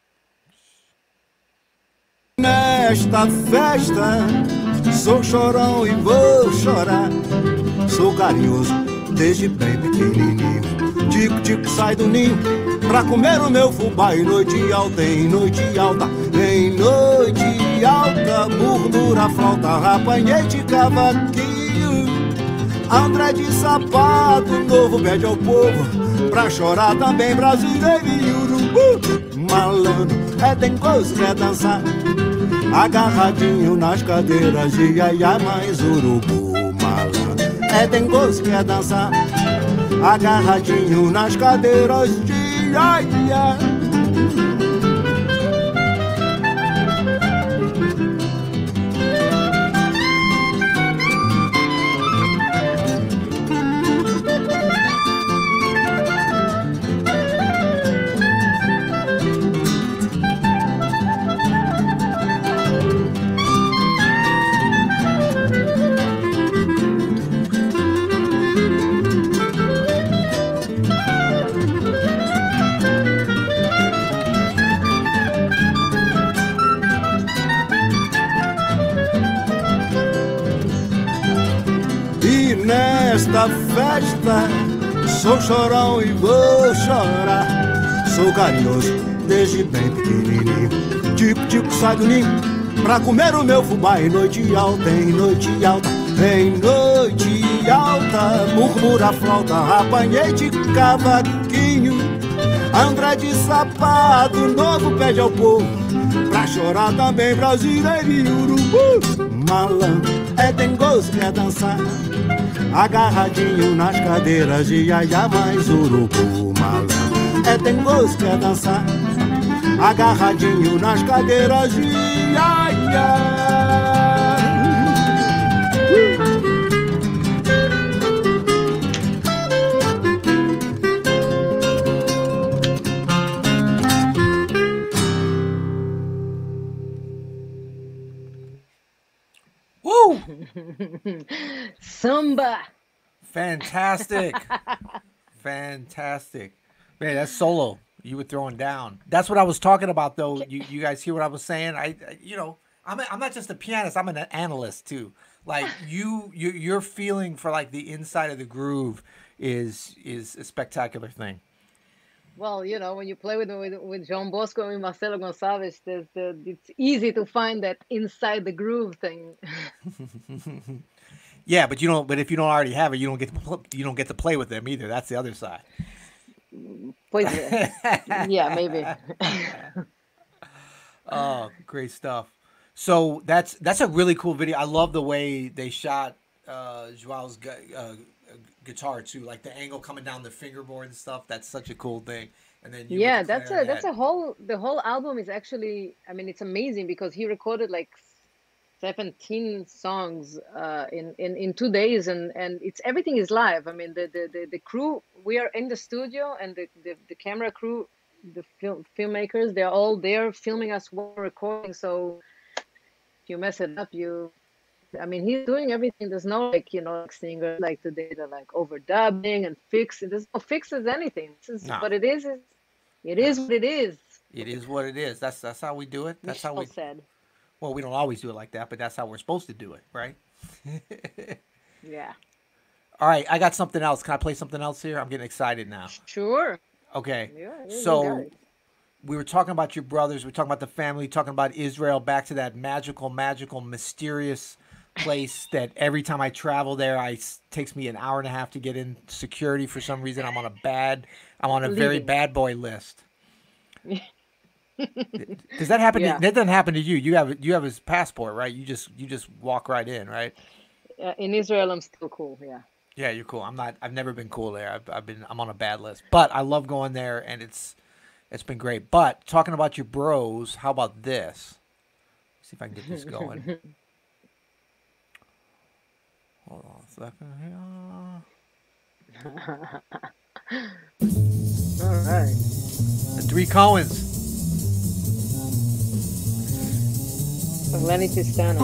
nesta festa sou chorão e vou chorar. Sou carinhoso desde bem pequenininho. Tico, tico, sai do ninho pra comer o meu fubá. Em noite alta, em noite alta, em noite alta, murmura a flauta, rapanhete, cavaquinho. André de sapato novo pede ao povo pra chorar também brasileiro e urubu. Malandro é dengoso, quer dançar agarradinho nas cadeiras de ai ai, mais urubu. Malandro é dengoso, quer dançar agarradinho nas cadeiras de ai ai. esta festa. Sou chorão e vou chorar. Sou carinhoso desde bem pequenininho. Tico, tico, sai do ninho pra comer o meu fubá. Em noite alta, em noite alta, em noite alta, murmura a flauta, apanhei de cavaquinho. André de sapato novo pede ao povo pra chorar também, brasileiro e urubu. Malandro é dengoso, quer dançar agarradinho nas cadeiras de iaia mais urubu. Malandro é dengoso, quer dançar agarradinho nas cadeiras de iaia. Woo! Samba. Fantastic. Fantastic. Man, that's solo. You were throwing down. That's what I was talking about, though. You you guys hear what I was saying? I, I you know, I'm a, I'm not just a pianist. I'm an analyst too. Like you you your feeling for like the inside of the groove is is a spectacular thing. Well, you know, when you play with with, with João Bosco and Marcelo Gonçalves, there's the, it's easy to find that inside the groove thing. Yeah, but you don't. But if you don't already have it, you don't get to pl- you don't get to play with them either. That's the other side. Pues, yeah, maybe. Oh, great stuff. So that's that's a really cool video. I love the way they shot uh, Joao's gu- uh, guitar too, like the angle coming down the fingerboard and stuff. That's such a cool thing. And then you Yeah, that's a that's a whole the whole album is actually, I mean, it's amazing because he recorded like seventeen songs uh, in, in in two days, and and it's everything is live. I mean, the the the, the crew, we are in the studio, and the, the, the camera crew, the film filmmakers, they're all there filming us while we're recording. So if you mess it up, you I mean, he's doing everything. There's no like, you know, like singers like today, they're like overdubbing and fixing. There's no fixes anything. This is No. what it is. is it is what it is. It is what it is. That's that's how we do it. That's how we. Michelle said. Well, we don't always do it like that, but that's how we're supposed to do it, right? Yeah. All right, I got something else. Can I play something else here? I'm getting excited now. Sure. Okay. Yeah, yeah, you got So it. we were talking about your brothers. We were talking about the family. Talking about Israel. Back to that magical, magical, mysterious place that every time I travel there, I it takes me an hour and a half to get in security for some reason. I'm on a bad. I'm on a very Leaving. bad boy list. Does that happen? Yeah. To, that doesn't happen to you. You have you have his passport, right? You just you just walk right in, right? Uh, in Israel, I'm still cool. Yeah. Yeah, you're cool. I'm not. I've never been cool there. I've, I've been. I'm on a bad list, but I love going there, and it's it's been great. But talking about your bros, how about this? See if I can get this going. Hold on a second here. All right. The Three Cohens. Lenny Tristano.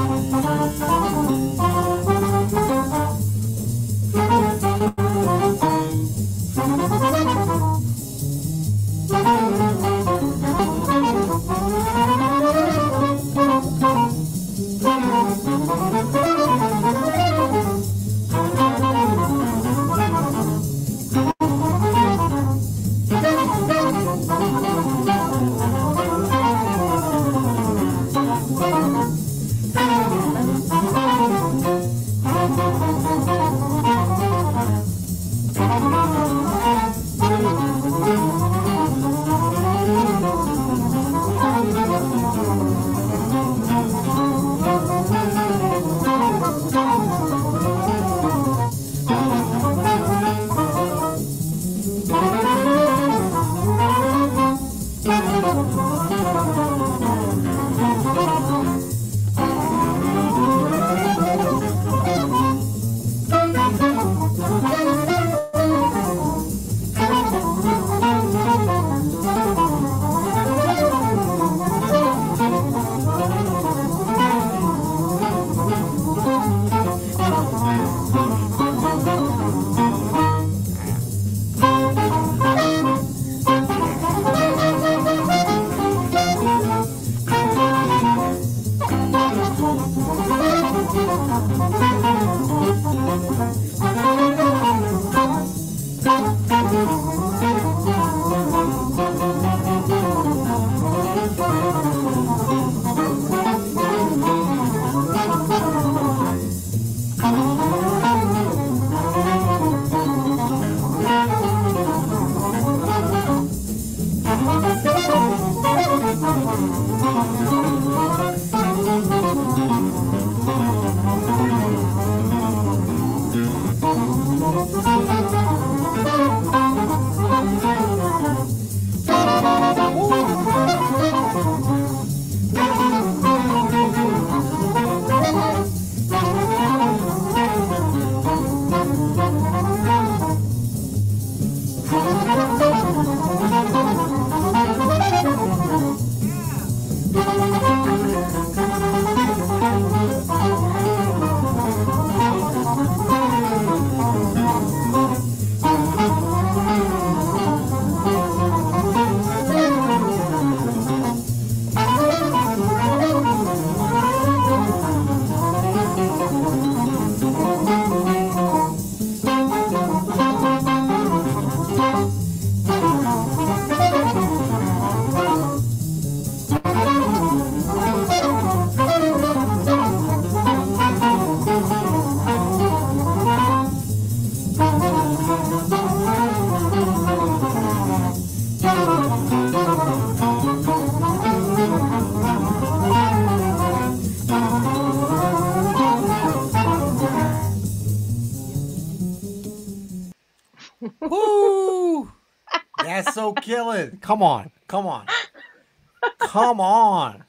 killing. Come on, come on, come on.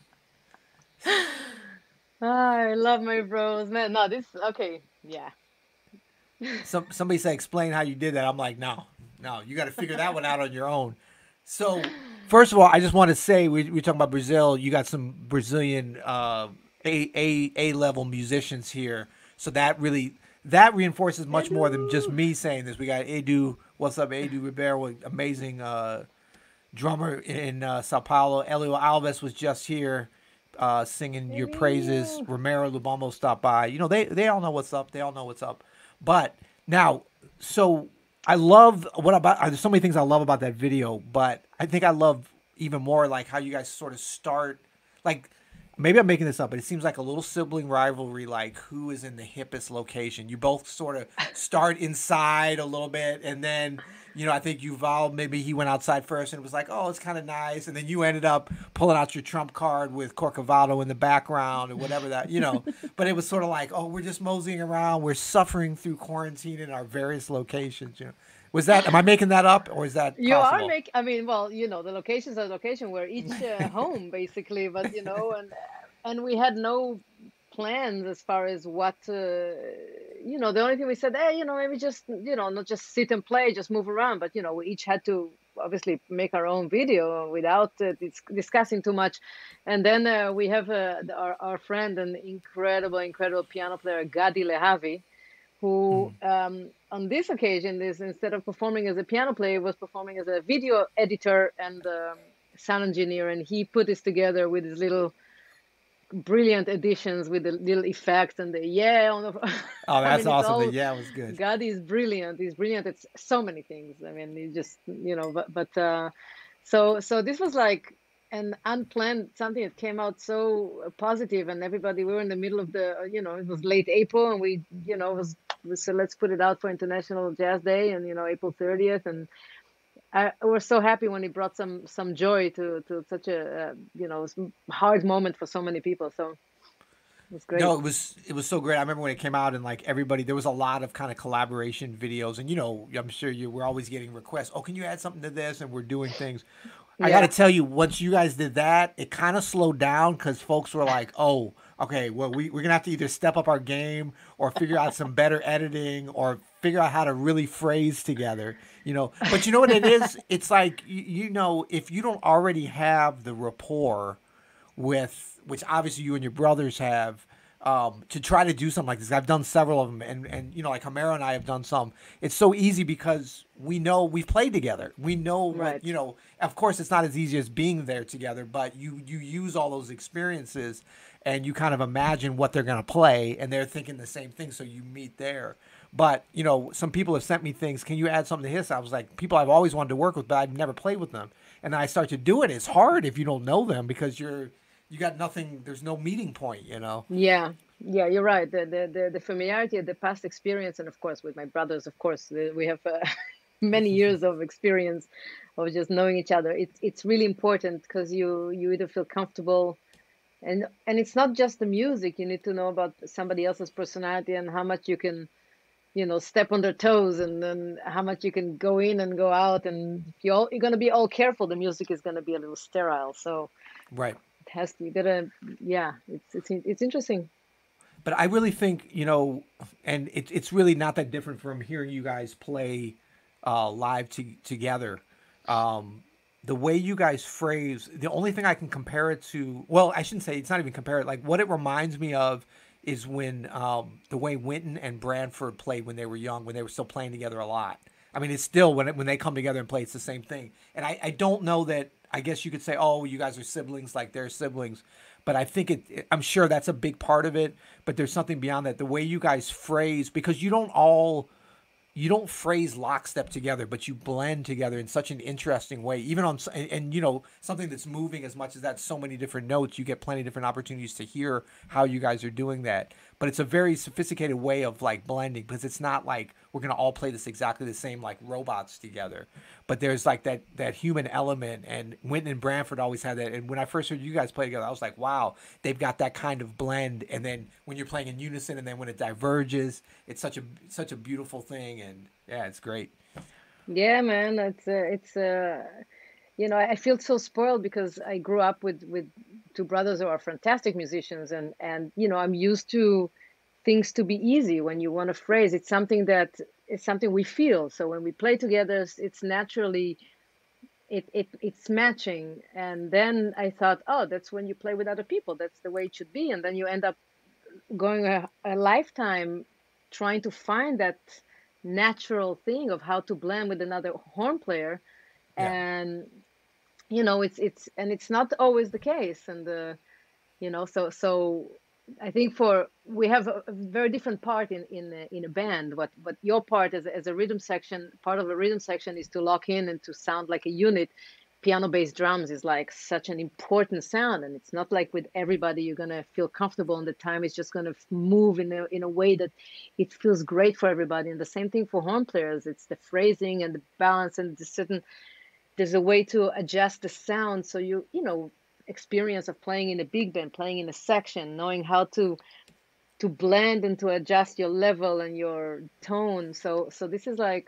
I love my bros, man. No, this okay. Yeah. Some somebody say explain how you did that. I'm like, no, no, you got to figure that one out on your own. So, first of all, I just want to say we we're talking about Brazil. You got some Brazilian uh, a a a level musicians here, so that really that reinforces much more than just me saying this. We got Edu, what's up, Edu Ribeiro, amazing uh, drummer in uh, Sao Paulo. Elio Alves was just here. Uh, singing your praises. Romero Lubamo stopped by. You know, they they all know what's up. They all know what's up. But now, so I love what about. There's so many things I love about that video, but I think I love even more like how you guys sort of start. Like maybe I'm making this up, but it seems like a little sibling rivalry. Like who is in the hippest location? You both sort of start inside a little bit, and then. You know, I think Yuval, maybe he went outside first and it was like, oh, it's kind of nice. And then you ended up pulling out your trump card with Corcovado in the background or whatever that, you know. But it was sort of like, oh, we're just moseying around. We're suffering through quarantine in our various locations. You know, was that, am I making that up or is that You possible? are making, I mean, well, you know, the locations are location. We're each uh, home, basically. But, you know, and and we had no plans as far as what uh, you know the only thing we said, hey, you know, maybe just, you know, not just sit and play, just move around, but you know, we each had to obviously make our own video without uh, dis- discussing too much. And then uh, we have uh, our, our friend, an incredible incredible piano player, Gadi Lehavi, who mm. um, on this occasion is, instead of performing as a piano player, was performing as a video editor and um, sound engineer, and he put this together with his little brilliant additions with the little effects and the yeah on the oh that's I mean, awesome. All, the yeah was good. God is brilliant. He's brilliant at so many things. I mean, he just, you know, but but uh so so this was like an unplanned something that came out so positive, and everybody, we were in the middle of the, you know, it was late April, and we, you know, it was so let's put it out for International Jazz Day, and you know, April thirtieth, and I we're so happy when he brought some some joy to to such a uh, you know, hard moment for so many people. So it was great. No, it was it was so great. I remember when it came out and like everybody, there was a lot of kind of collaboration videos, and you know, I'm sure you we're always getting requests. Oh, can you add something to this? And we're doing things. Yeah. I got to tell you, once you guys did that, it kind of slowed down because folks were like, oh, okay, well, we, we're going to have to either step up our game or figure out some better editing or figure out how to really phrase together, you know. But you know what it is? It's like, you, you know, if you don't already have the rapport with, which obviously you and your brothers have, um, to try to do something like this. I've done several of them, and, and you know, like Homero and I have done some. It's so easy because we know we've played together. We know, right. what, you know, of course it's not as easy as being there together, but you, you use all those experiences and you kind of imagine what they're going to play, and they're thinking the same thing, so you meet there. But, you know, some people have sent me things, can you add something to his? I was like, people I've always wanted to work with, but I've never played with them. And I start to do it. It's hard if you don't know them because you're, you got nothing, there's no meeting point, you know? Yeah. Yeah, you're right. The, the, the, the familiarity, the past experience, and of course with my brothers, of course, we have uh, many years of experience of just knowing each other. It's, it's really important because you, you either feel comfortable, and, and it's not just the music. You need to know about somebody else's personality and how much you can, you know, step on their toes, and then how much you can go in and go out. And if you all, you're going to be all careful, the music is going to be a little sterile. So right. It has to, you gotta, yeah, it's, it's, it's interesting. But I really think, you know, and it, it's really not that different from hearing you guys play uh, live to, together. Um, the way you guys phrase, the only thing I can compare it to, well, I shouldn't say, it's not even compare it, like what it reminds me of is when um, the way Wynton and Branford played when they were young, when they were still playing together a lot. I mean, it's still, when it, when they come together and play, it's the same thing. And I, I don't know that, I guess you could say, oh, you guys are siblings like they're siblings. But I think it, it, I'm sure that's a big part of it. But there's something beyond that. The way you guys phrase, because you don't all, you don't phrase lockstep together, but you blend together in such an interesting way. Even on, and, and you know, something that's moving as much as that, so many different notes, you get plenty of different opportunities to hear how you guys are doing that. But it's a very sophisticated way of like blending, because it's not like we're going to all play this exactly the same like robots together. But there's like that that human element, and Wynton and Branford always had that. And when I first heard you guys play together, I was like, wow, they've got that kind of blend. And then when you're playing in unison, and then when it diverges, it's such a such a beautiful thing. And yeah, it's great. Yeah, man, it's uh, it's uh, you know, I I feel so spoiled because I grew up with with two brothers who are fantastic musicians, and and you know, I'm used to things to be easy. When you want a phrase, it's something that it's something we feel. So when we play together, it's it's naturally it, it it's matching. And then I thought, oh, that's when you play with other people. That's the way it should be. And then you end up going a, a lifetime trying to find that natural thing of how to blend with another horn player. Yeah. And you know, it's it's and it's not always the case. And uh, you know, so so I think for we have a, a very different part in in a, in a band. What what your part as a, as a rhythm section, part of a rhythm section is to lock in and to sound like a unit. Piano bass drums is like such an important sound, and it's not like with everybody you're gonna feel comfortable, and the time is just gonna move in a in a way that it feels great for everybody. And the same thing for horn players. It's the phrasing and the balance and the certain. There's a way to adjust the sound, so you you know. experience of playing in a big band, playing in a section, knowing how to to blend and to adjust your level and your tone. So so this is like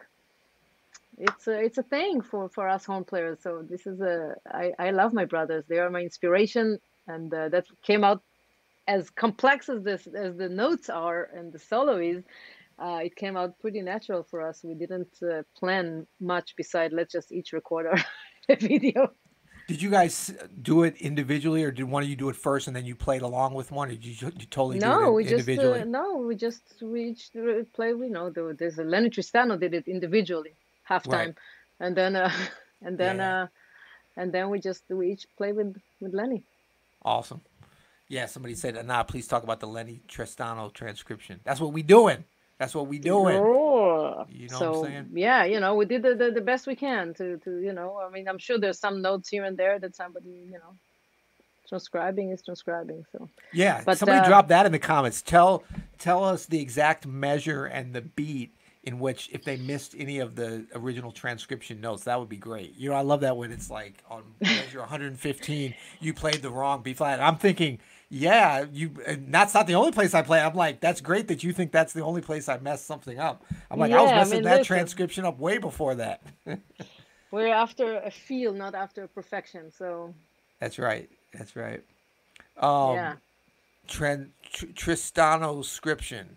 it's a it's a thing for for us horn players. So this is a I I love my brothers. They are my inspiration, and uh, that came out as complex as this as the notes are and the solo is. Uh, it came out pretty natural for us. We didn't uh, plan much beside let's just each record our video. Did you guys do it individually, or did one of you do it first and then you played along with one? Or did you, you totally no, do it we just individually? uh, no, we just we each uh, play. We know there, there's a Lenny Tristano did it individually, halftime, Right. and then uh, and then Yeah. uh, and then we just we each play with with Lenny. Awesome. Yeah, somebody said, nah, please talk about the Lenny Tristano transcription. That's what we doing. That's what we doing. Oh, You know so what I'm saying? yeah, you know, we did the, the the best we can to to you know. I mean, I'm sure there's some notes here and there that somebody you know transcribing is transcribing. So Yeah, but somebody uh, drop that in the comments. Tell tell us the exact measure and the beat in which, if they missed any of the original transcription notes, that would be great. You know, I love that when it's like on measure one hundred fifteen, you played the wrong B flat. I'm thinking, yeah, you. And that's not the only place I play. I'm like, that's great that you think that's the only place I messed something up. I'm like, I was yeah, I messing mean, that listen, transcription up way before that. we're after a feel, not after perfection. So That's right. That's right. Um, yeah, Tran, tr- Tristanoscription.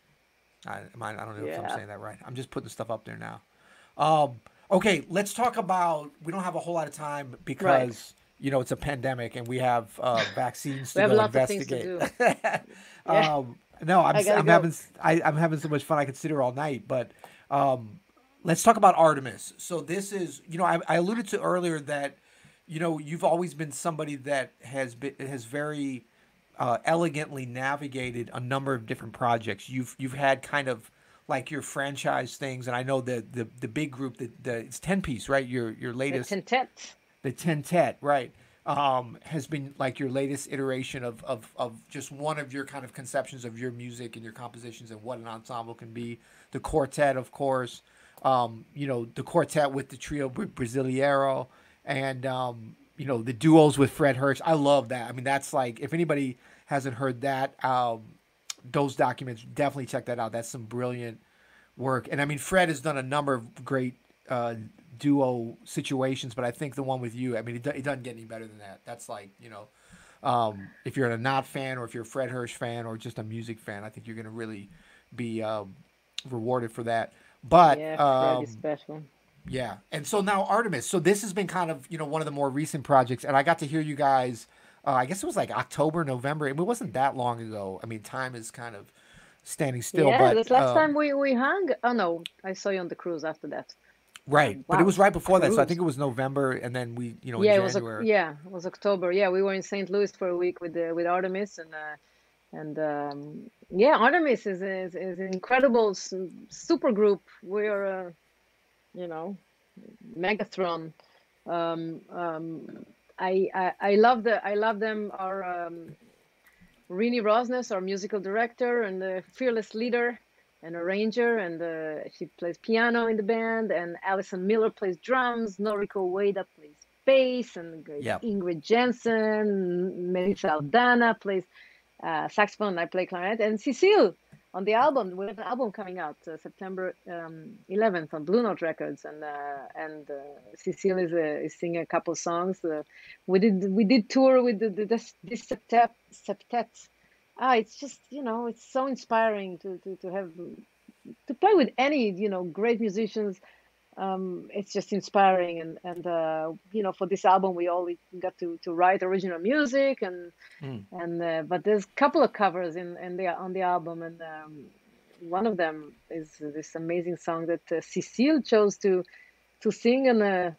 I, am I, I don't know if I'm yeah. saying that right. I'm just putting stuff up there now. Um, okay, let's talk about. We don't have a whole lot of time Right. because you know it's a pandemic and we have uh, vaccines We to have go lots of things to investigate. do. Yeah, um, no, I'm I s- gotta I'm go. having s- I, am having so much fun. I could sit here all night. But um, let's talk about Artemis. So this is you know I, I alluded to earlier that you know you've always been somebody that has been has very uh, elegantly navigated a number of different projects. You've you've had kind of like your franchise things, and I know the the, the big group that the it's ten piece, right? Your your The latest quintet. the Tentet, right? Um, has been like your latest iteration of, of of just one of your kind of conceptions of your music and your compositions and what an ensemble can be. The quartet, of course, um, you know, the quartet with the trio Br- Brasileiro, and um, you know, the duos with Fred Hirsch. I love that. I mean, that's like if anybody hasn't heard that, um, those documents, definitely check that out. That's some brilliant work. And I mean, Fred has done a number of great uh, duo situations, but I think the one with you, I mean, it, do- it doesn't get any better than that. That's like, you know, um, if you're a Not fan or if you're a Fred Hirsch fan or just a music fan, I think you're going to really be um, rewarded for that. But Yeah, Fred is um, special. yeah. And so now Artemis. So this has been kind of, you know, one of the more recent projects. And I got to hear you guys, uh, I guess it was like October, November. It wasn't that long ago. I mean, time is kind of standing still. Yeah, But this last um, time we we hung. Oh no, I saw you on the cruise after that. right. Um, But it wow, was right before that. So I cruise. think it was November. And then we, you know, in Yeah, it was. Oc- January. Yeah, it was October. Yeah, we were in Saint Louis for a week with uh, with Artemis, and uh, and um, yeah, Artemis is is, is an incredible s- super group. We are, uh, you know, Megatron. Um, um, I, I I love the I love them. Our um, Rini Rosnes, our musical director and the fearless leader and arranger, and uh, she plays piano in the band. And Alison Miller plays drums. Noriko Ueda plays bass, and great Yeah. Ingrid Jensen, Melissa Aldana plays uh, saxophone. I play clarinet, and Cecile on the album, we have an album coming out uh, September um, eleventh on Blue Note Records, and uh, and uh, Cecile is, uh, is singing a couple songs. Uh, we did we did tour with the, the this, this septet septet. Ah, it's just, you know, it's so inspiring to to to have to play with any, you know, great musicians. Um, it's just inspiring, and and uh, you know, for this album we all got to to write original music, and Mm. and uh, but there's a couple of covers in in the on the album, and um, one of them is this amazing song that uh, Cecile chose to to sing in a,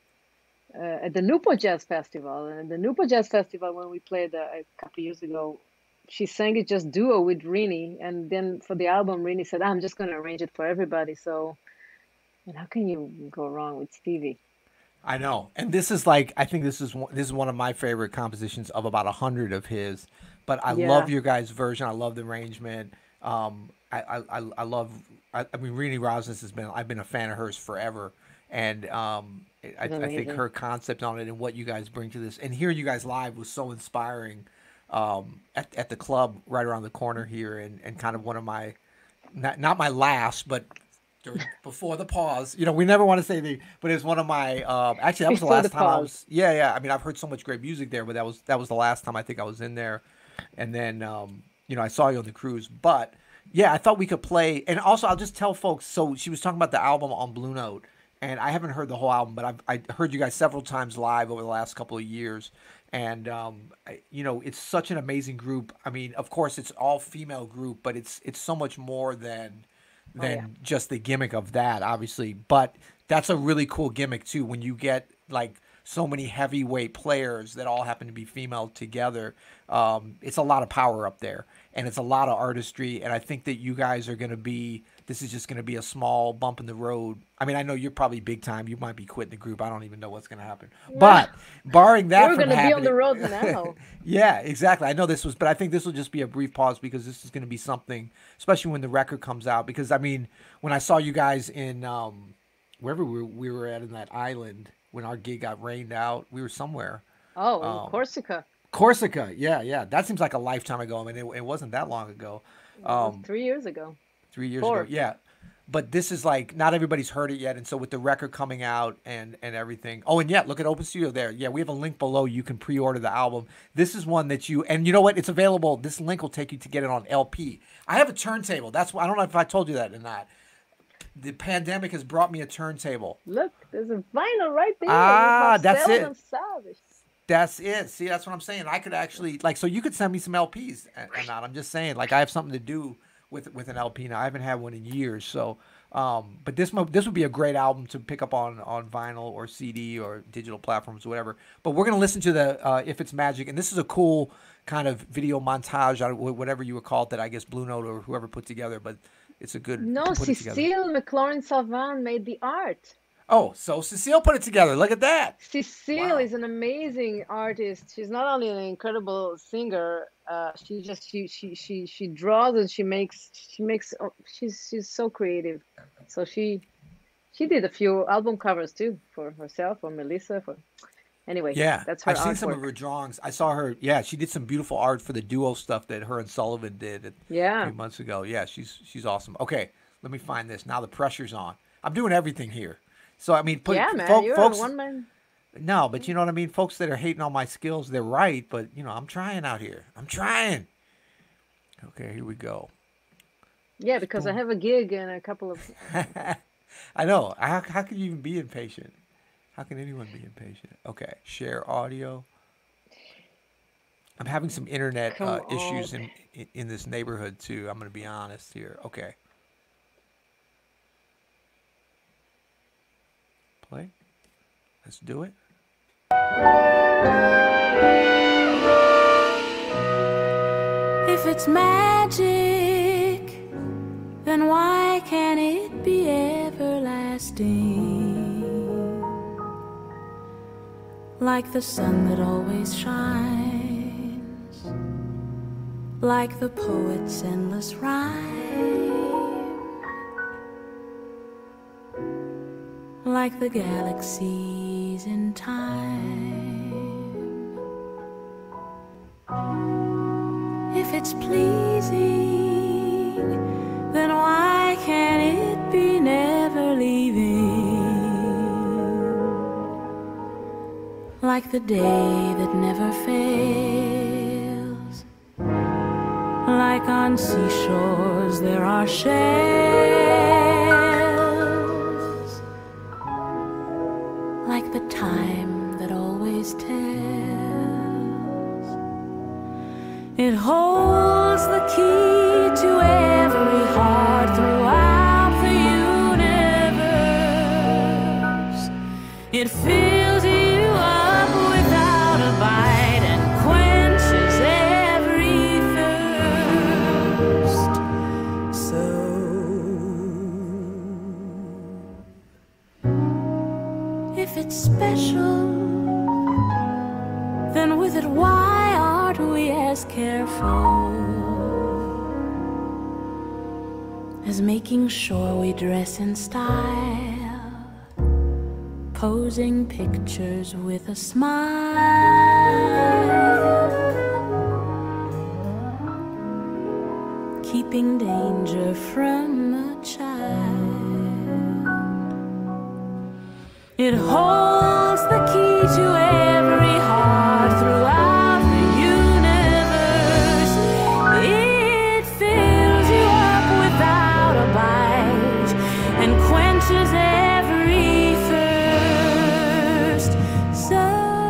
uh, at the Newport Jazz Festival. And the Newport Jazz Festival, when we played uh, a couple of years ago, she sang it just duo with Rini, and then for the album, Rini said, "I'm just going to arrange it for everybody." So, and how can you go wrong with Stevie? I know, and this is like I think this is one, this is one of my favorite compositions of about a hundred of his. But I Yeah. love your guys' version. I love the arrangement. Um, I, I I I love. I, I mean, Rini Rosnes has been. I've been a fan of hers forever, and um, I, I think amazing. her concept on it and what you guys bring to this, and hearing you guys live was so inspiring. Um, at at the club right around the corner here, and and kind of one of my, not not my last, but during, before the pause. You know, we never want to say the, but it's one of my. Um, actually, that was the Before last the time I pause. was. Yeah, yeah. I mean, I've heard so much great music there, but that was that was the last time I think I was in there. And then, um, you know, I saw you on the cruise. But yeah, I thought we could play. And also, I'll just tell folks. So she was talking about the album on Blue Note, and I haven't heard the whole album, but I've I heard you guys several times live over the last couple of years. And um, I, you know, it's such an amazing group. I mean, of course, it's all female group, but it's it's so much more than than yeah. just the gimmick of that, obviously. But that's a really cool gimmick too, when you get like so many heavyweight players that all happen to be female together. Um, it's a lot of power up there, and it's a lot of artistry. And I think that you guys are going to be. This is just going to be a small bump in the road. I mean, I know you're probably big time. You might be quitting the group. I don't even know what's going to happen. But barring that, We're from going to be on happening, the road now. yeah, exactly. I know this was, but I think this will just be a brief pause because this is going to be something, especially when the record comes out. Because I mean, when I saw you guys in um, wherever we were, we were at in that island when our gig got rained out, we were somewhere. Oh, in Um, Corsica. Corsica, yeah, yeah. That seems like a lifetime ago. I mean, it, it wasn't that long ago. Um, Three years ago. Three years Four. ago, yeah. But this is like not everybody's heard it yet, and so with the record coming out and and everything. Oh, and yeah, look at Open Studio there. Yeah, we have a link below. You can pre-order the album. This is one that you and you know what? It's available. This link will take you to get it on L P. I have a turntable. That's why I don't know if I told you that or not. The pandemic has brought me a turntable. Look, there's a vinyl right there. Ah, that's Marcelo it. Gonçalves. That's it. See, that's what I'm saying. I could actually like so you could send me some L Ps and, and not. I'm just saying like I have something to do with with an L P now. I haven't had one in years, so um but this mo- this would be a great album to pick up on on vinyl or C D or digital platforms or whatever. But we're going to listen to the uh, If It's Magic, and this is a cool kind of video montage or whatever you would call it that I guess Blue Note or whoever put together, but it's a good No, to put it together. Cecile McLaurin Salvan made the art. Oh, so Cecile put it together. Look at that. Cecile Wow. is an amazing artist. She's not only an incredible singer. Uh, she just she she she she draws and she makes she makes. Oh, she's she's so creative. So she she did a few album covers too for herself, for Melissa. For anyway, Yeah, that's her I've seen some artwork. of her drawings. I saw her. Yeah, she did some beautiful art for the duo stuff that her and Sullivan did a Yeah. few months ago. Yeah, she's she's awesome. Okay, let me find this. Now the pressure's on. I'm doing everything here. So I mean, put, Yeah, man, fo- you're folks. a one man. No, but you know what I mean. Folks that are hating on my skills, they're right. But you know, I'm trying out here. I'm trying. Okay, here we go. Yeah, because I have a gig in a couple of. I know. How how can you even be impatient? How can anyone be impatient? Okay, share audio. I'm having some internet Come uh, issues on. in, in in this neighborhood too. I'm going to be honest here. Okay. Play. Let's do it. If it's magic, then why can't it be everlasting? Like the sun that always shines, like the poet's endless rhyme, like the galaxies in time. If it's pleasing, like the day that never fails. Like on seashores there are shells. Like the time that always tells. It holds the key to every heart throughout the universe. It fills you up without a bite and quenches every thirst. So, if it's special, then with it, why aren't we as careful as making sure we dress in style, posing pictures with a smile, keeping danger from a child? It holds the key to every heart throughout the universe. It fills you up without a bite and quenches every thirst. So,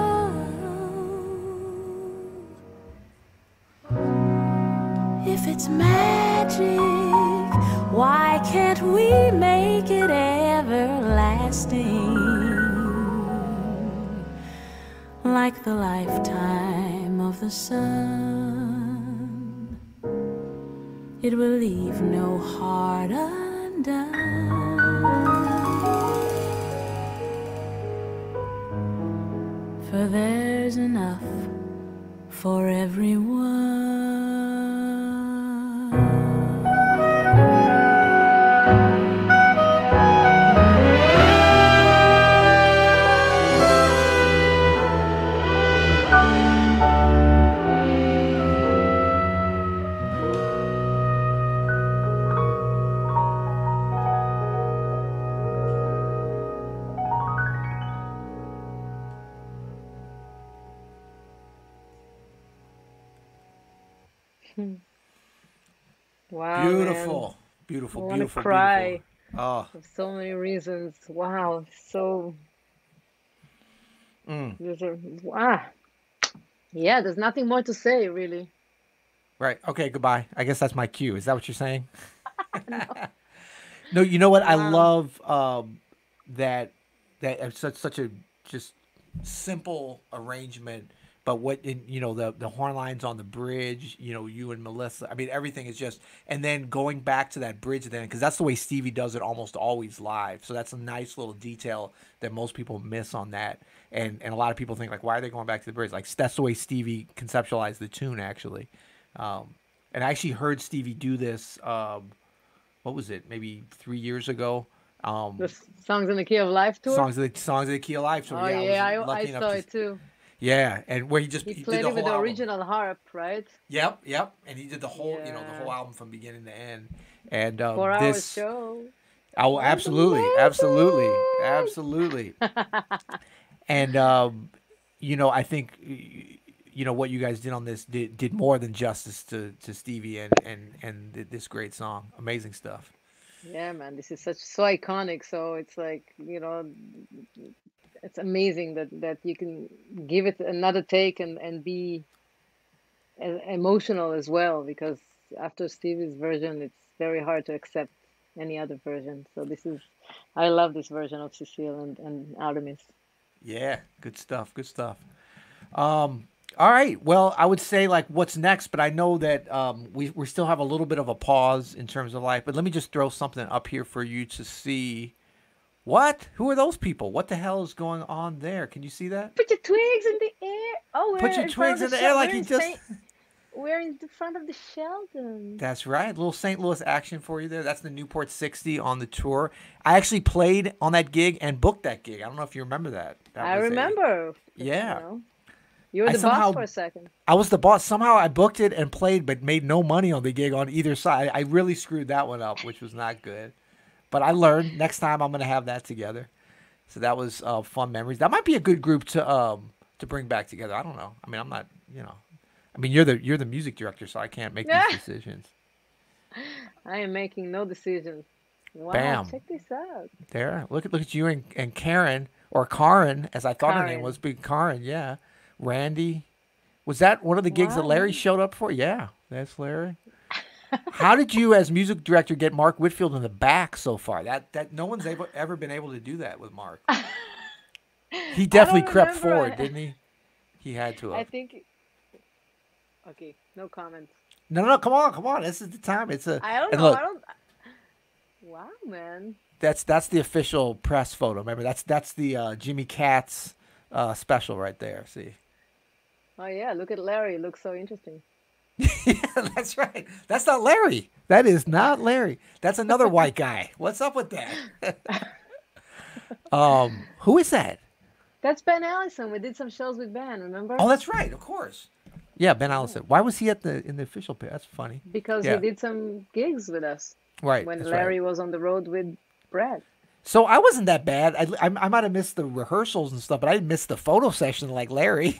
if it's magic, why can't we make it everlasting? Like the lifetime of the sun, it will leave no heart undone. For there's enough for everyone. Wow, Beautiful, man. beautiful, I wanna beautiful, cry. beautiful. Oh, For so many reasons. Wow, so mm, there's a ah, yeah. There's nothing more to say, really. right. Okay, goodbye. I guess that's my cue. Is that what you're saying? No, you know what? I Wow. love um, that that it's such such a just simple arrangement, but what in, you know the the horn lines on the bridge, you know, you and Melissa. I mean, everything is just, and then going back to that bridge then, because that's the way Stevie does it almost always live. So that's a nice little detail that most people miss on that, and and a lot of people think like, why are they going back to the bridge? Like that's the way Stevie conceptualized the tune actually. Um, and I actually heard Stevie do this. Um, what was it? Maybe three years ago. Um, The s- Songs in the Key of Life tour. songs of the songs of the Key of Life. So Oh yeah, yeah, I I was I lucky enough saw to. it too. Yeah, and where he just He he did played the it with whole the album. original harp, right? Yep, yep, and he did the whole you know the Yeah. whole album from beginning to end. And um, Four hour this, show. oh, That's absolutely, absolutely, amazing. absolutely. And um, you know, I think y- you know what you guys did on this did, did more than justice to, to Stevie and and and th- this great song. Amazing stuff. Yeah, man, this is such so iconic. So it's like, you know, it's amazing that that you can give it another take and and be e- emotional as well, because after Stevie's version, it's very hard to accept any other version. So this is, I love this version of Cecile and and Artemis. Yeah, good stuff. Good stuff. Um, all right. Well, I would say like what's next, but I know that um, we we still have a little bit of a pause in terms of life. But let me just throw something up here for you to see. What? Who are those people? What the hell is going on there? Can you see that? Put your twigs in the air. Oh, we're Put your in front twigs of in the Shel- air like we're he in just. Saint- We're in the front of the Sheldon. That's right. A little Saint Louis action for you there. That's the Newport sixty on the tour. I actually played on that gig and booked that gig. I don't know if you remember that. That I was a- remember. yeah. You know, you were I the somehow- boss for a second. I was the boss. Somehow I booked it and played, but made no money on the gig on either side. I really screwed that one up, which was not good. But I learned next time I'm going to have that together. So that was uh, fun memories. That might be a good group to um, to bring back together? I don't know. I mean, I'm not, you know, I mean, you're the you're the music director, so I can't make these decisions. I am making no decisions. Wow, Bam. check this out. There, look at look at you and, and Karen or Karen, as I thought her name Karen. was, big Karen. Yeah, Randy. Was that one of the gigs that Wow. Larry showed up for? Yeah, that's Larry. How did you, as music director, get Mark Whitfield in the back so far? That that no one's able, ever been able to do that with Mark. He definitely crept remember. forward, didn't he? He had to have. I think. Okay, no comments. No, no, no, come on, come on. This is the time. It's a. I don't and know. look, I don't. Wow, man. that's that's the official press photo. Remember, that's that's the uh, Jimmy Katz uh, special right there. See. Oh yeah, look at Larry. It looks so interesting. Yeah, that's right. That's not Larry. That is not Larry. That's another white guy. What's up with that? um, who is that? That's Ben Allison. We did some shows with Ben. Remember? Oh, that's right. Of course. Yeah, Ben Allison. Why was he at the in the official page? That's funny. Because Yeah. he did some gigs with us Right. when that's Larry right. was on the road with Brad. So I wasn't that bad. I, I, I might have missed the rehearsals and stuff, but I didn't miss the photo session like Larry.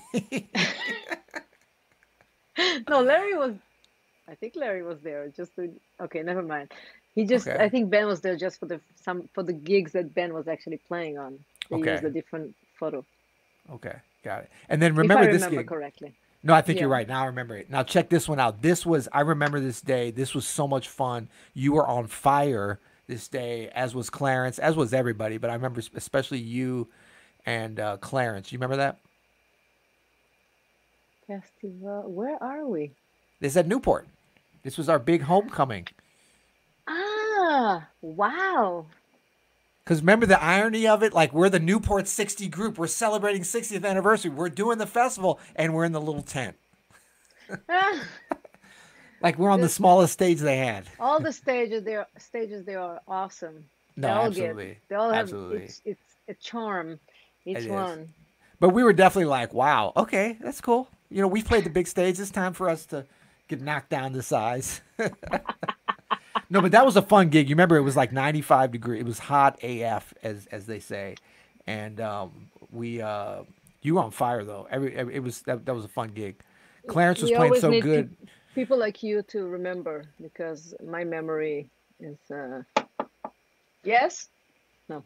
No, Larry was. I think Larry was there just to. Okay, never mind. He just. Okay. I think Ben was there just for the some for the gigs that Ben was actually playing on. They Okay. used a different photo. Okay, got it. And then remember if I this remember gig. correctly. No, I think you're Yeah. right. Now I remember it. Now check this one out. This was, I remember this day. This was so much fun. You were on fire this day, as was Clarence, as was everybody. But I remember especially you and uh, Clarence. You remember that? Festival. Where are we? This at Newport. This was our big homecoming. Ah, wow. Because remember the irony of it? Like, we're the Newport sixty group. We're celebrating sixtieth anniversary. We're doing the festival, and we're in the little tent. Ah, Like, we're on the smallest stage they had. all the stages there, stages there are awesome. No, they all absolutely. Get, they all have Absolutely. it's, it's a charm. Each It is. one. But we were definitely like, wow, okay, that's cool. You know, we've played the big stage. It's time for us to get knocked down to size. No, but that was a fun gig. You remember it was like ninety-five degrees. It was hot A F, as as they say. And um, we, uh, you were on fire, though. Every, every It was that, that was a fun gig. Clarence was We playing always so need good. peop- people like you to remember because my memory is. Uh... Yes. No.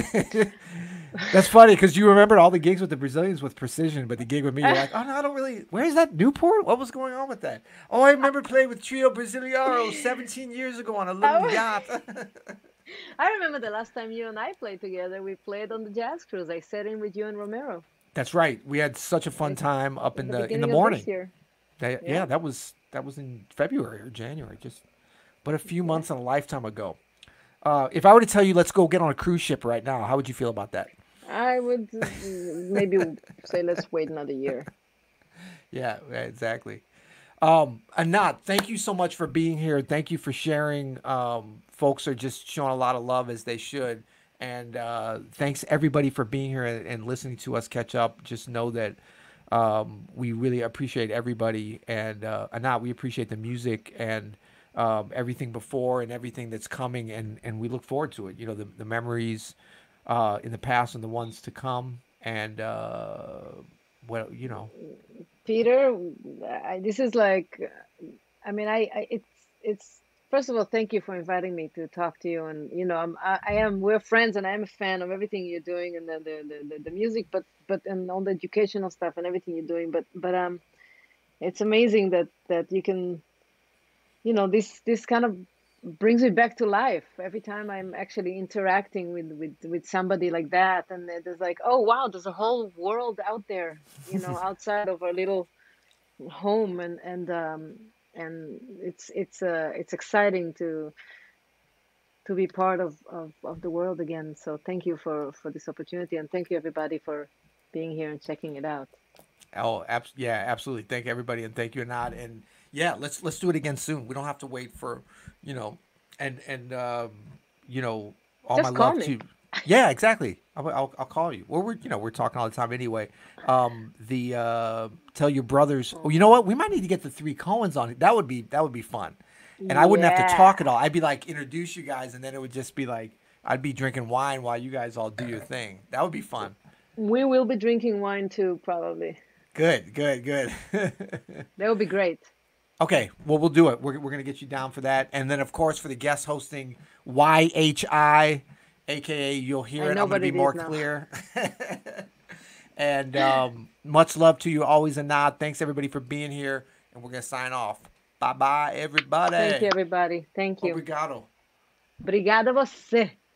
That's funny because you remembered all the gigs with the Brazilians with precision, but the gig with me, you're like, oh no, I don't really. Where's that Newport? What was going on with that? Oh, I remember playing with Trio Brasileiro seventeen years ago on a little Oh. yacht. I remember the last time you and I played together. We played on the Jazz Cruise. I sat in with you and Romero. That's right. We had such a fun time up in the in the beginning of morning. this year. That- yeah. Yeah. that was that was in February or January, just but a few months and a lifetime ago. Uh, if I were to tell you, let's go get on a cruise ship right now, how would you feel about that? I would uh, maybe say let's wait another year. Yeah, yeah, exactly. Um, Anat, thank you so much for being here. Thank you for sharing. Um, folks are just showing a lot of love as they should. And uh, thanks everybody for being here and, and listening to us catch up. Just know that um, we really appreciate everybody. And uh, Anat, we appreciate the music and um, everything before and everything that's coming. And, and we look forward to it. You know, the, the memories uh, in the past and the ones to come. And, uh, well, you know. Peter, I, this is like, I mean, I, I it's it's first of all, thank you for inviting me to talk to you, and you know, I'm I, I am we're friends, and I'm a fan of everything you're doing, and the the, the, the, the music, but but and all the educational stuff and everything you're doing, but but um, it's amazing that that you can, you know, this this kind of brings me back to life every time I'm actually interacting with with with somebody like that, and there's like, oh wow, there's a whole world out there, you know, outside of our little home, and and um and it's it's uh it's exciting to to be part of, of of the world again. So thank you for for this opportunity, and thank you everybody for being here and checking it out. Oh, abs- yeah, absolutely. Thank everybody, and thank you, Anat. And yeah, let's let's do it again soon. We don't have to wait for, you know, and and um, you know, all Just my call love me. to. Yeah, exactly. I'll, I'll I'll call you. Well, we're you know we're talking all the time anyway. Um, the uh, tell your brothers. Oh, you know what? We might need to get the three Cohens on it. That would be that would be fun. And I wouldn't have to Yeah. talk at all. I'd be like introduce you guys, and then it would just be like I'd be drinking wine while you guys all do your thing. That would be fun. We will be drinking wine too, probably. Good, good, good. That would be great. Okay, well, we'll do it. We're, we're going to get you down for that. And then, of course, for the guest hosting, Y H I, a k a you'll hear I it. know I'm going what to be it more is now. clear. And um, much love to you. Always a nod. Thanks, everybody, for being here. And we're going to sign off. Bye-bye, everybody. Thank you, everybody. Thank you. Obrigado. Obrigada a você.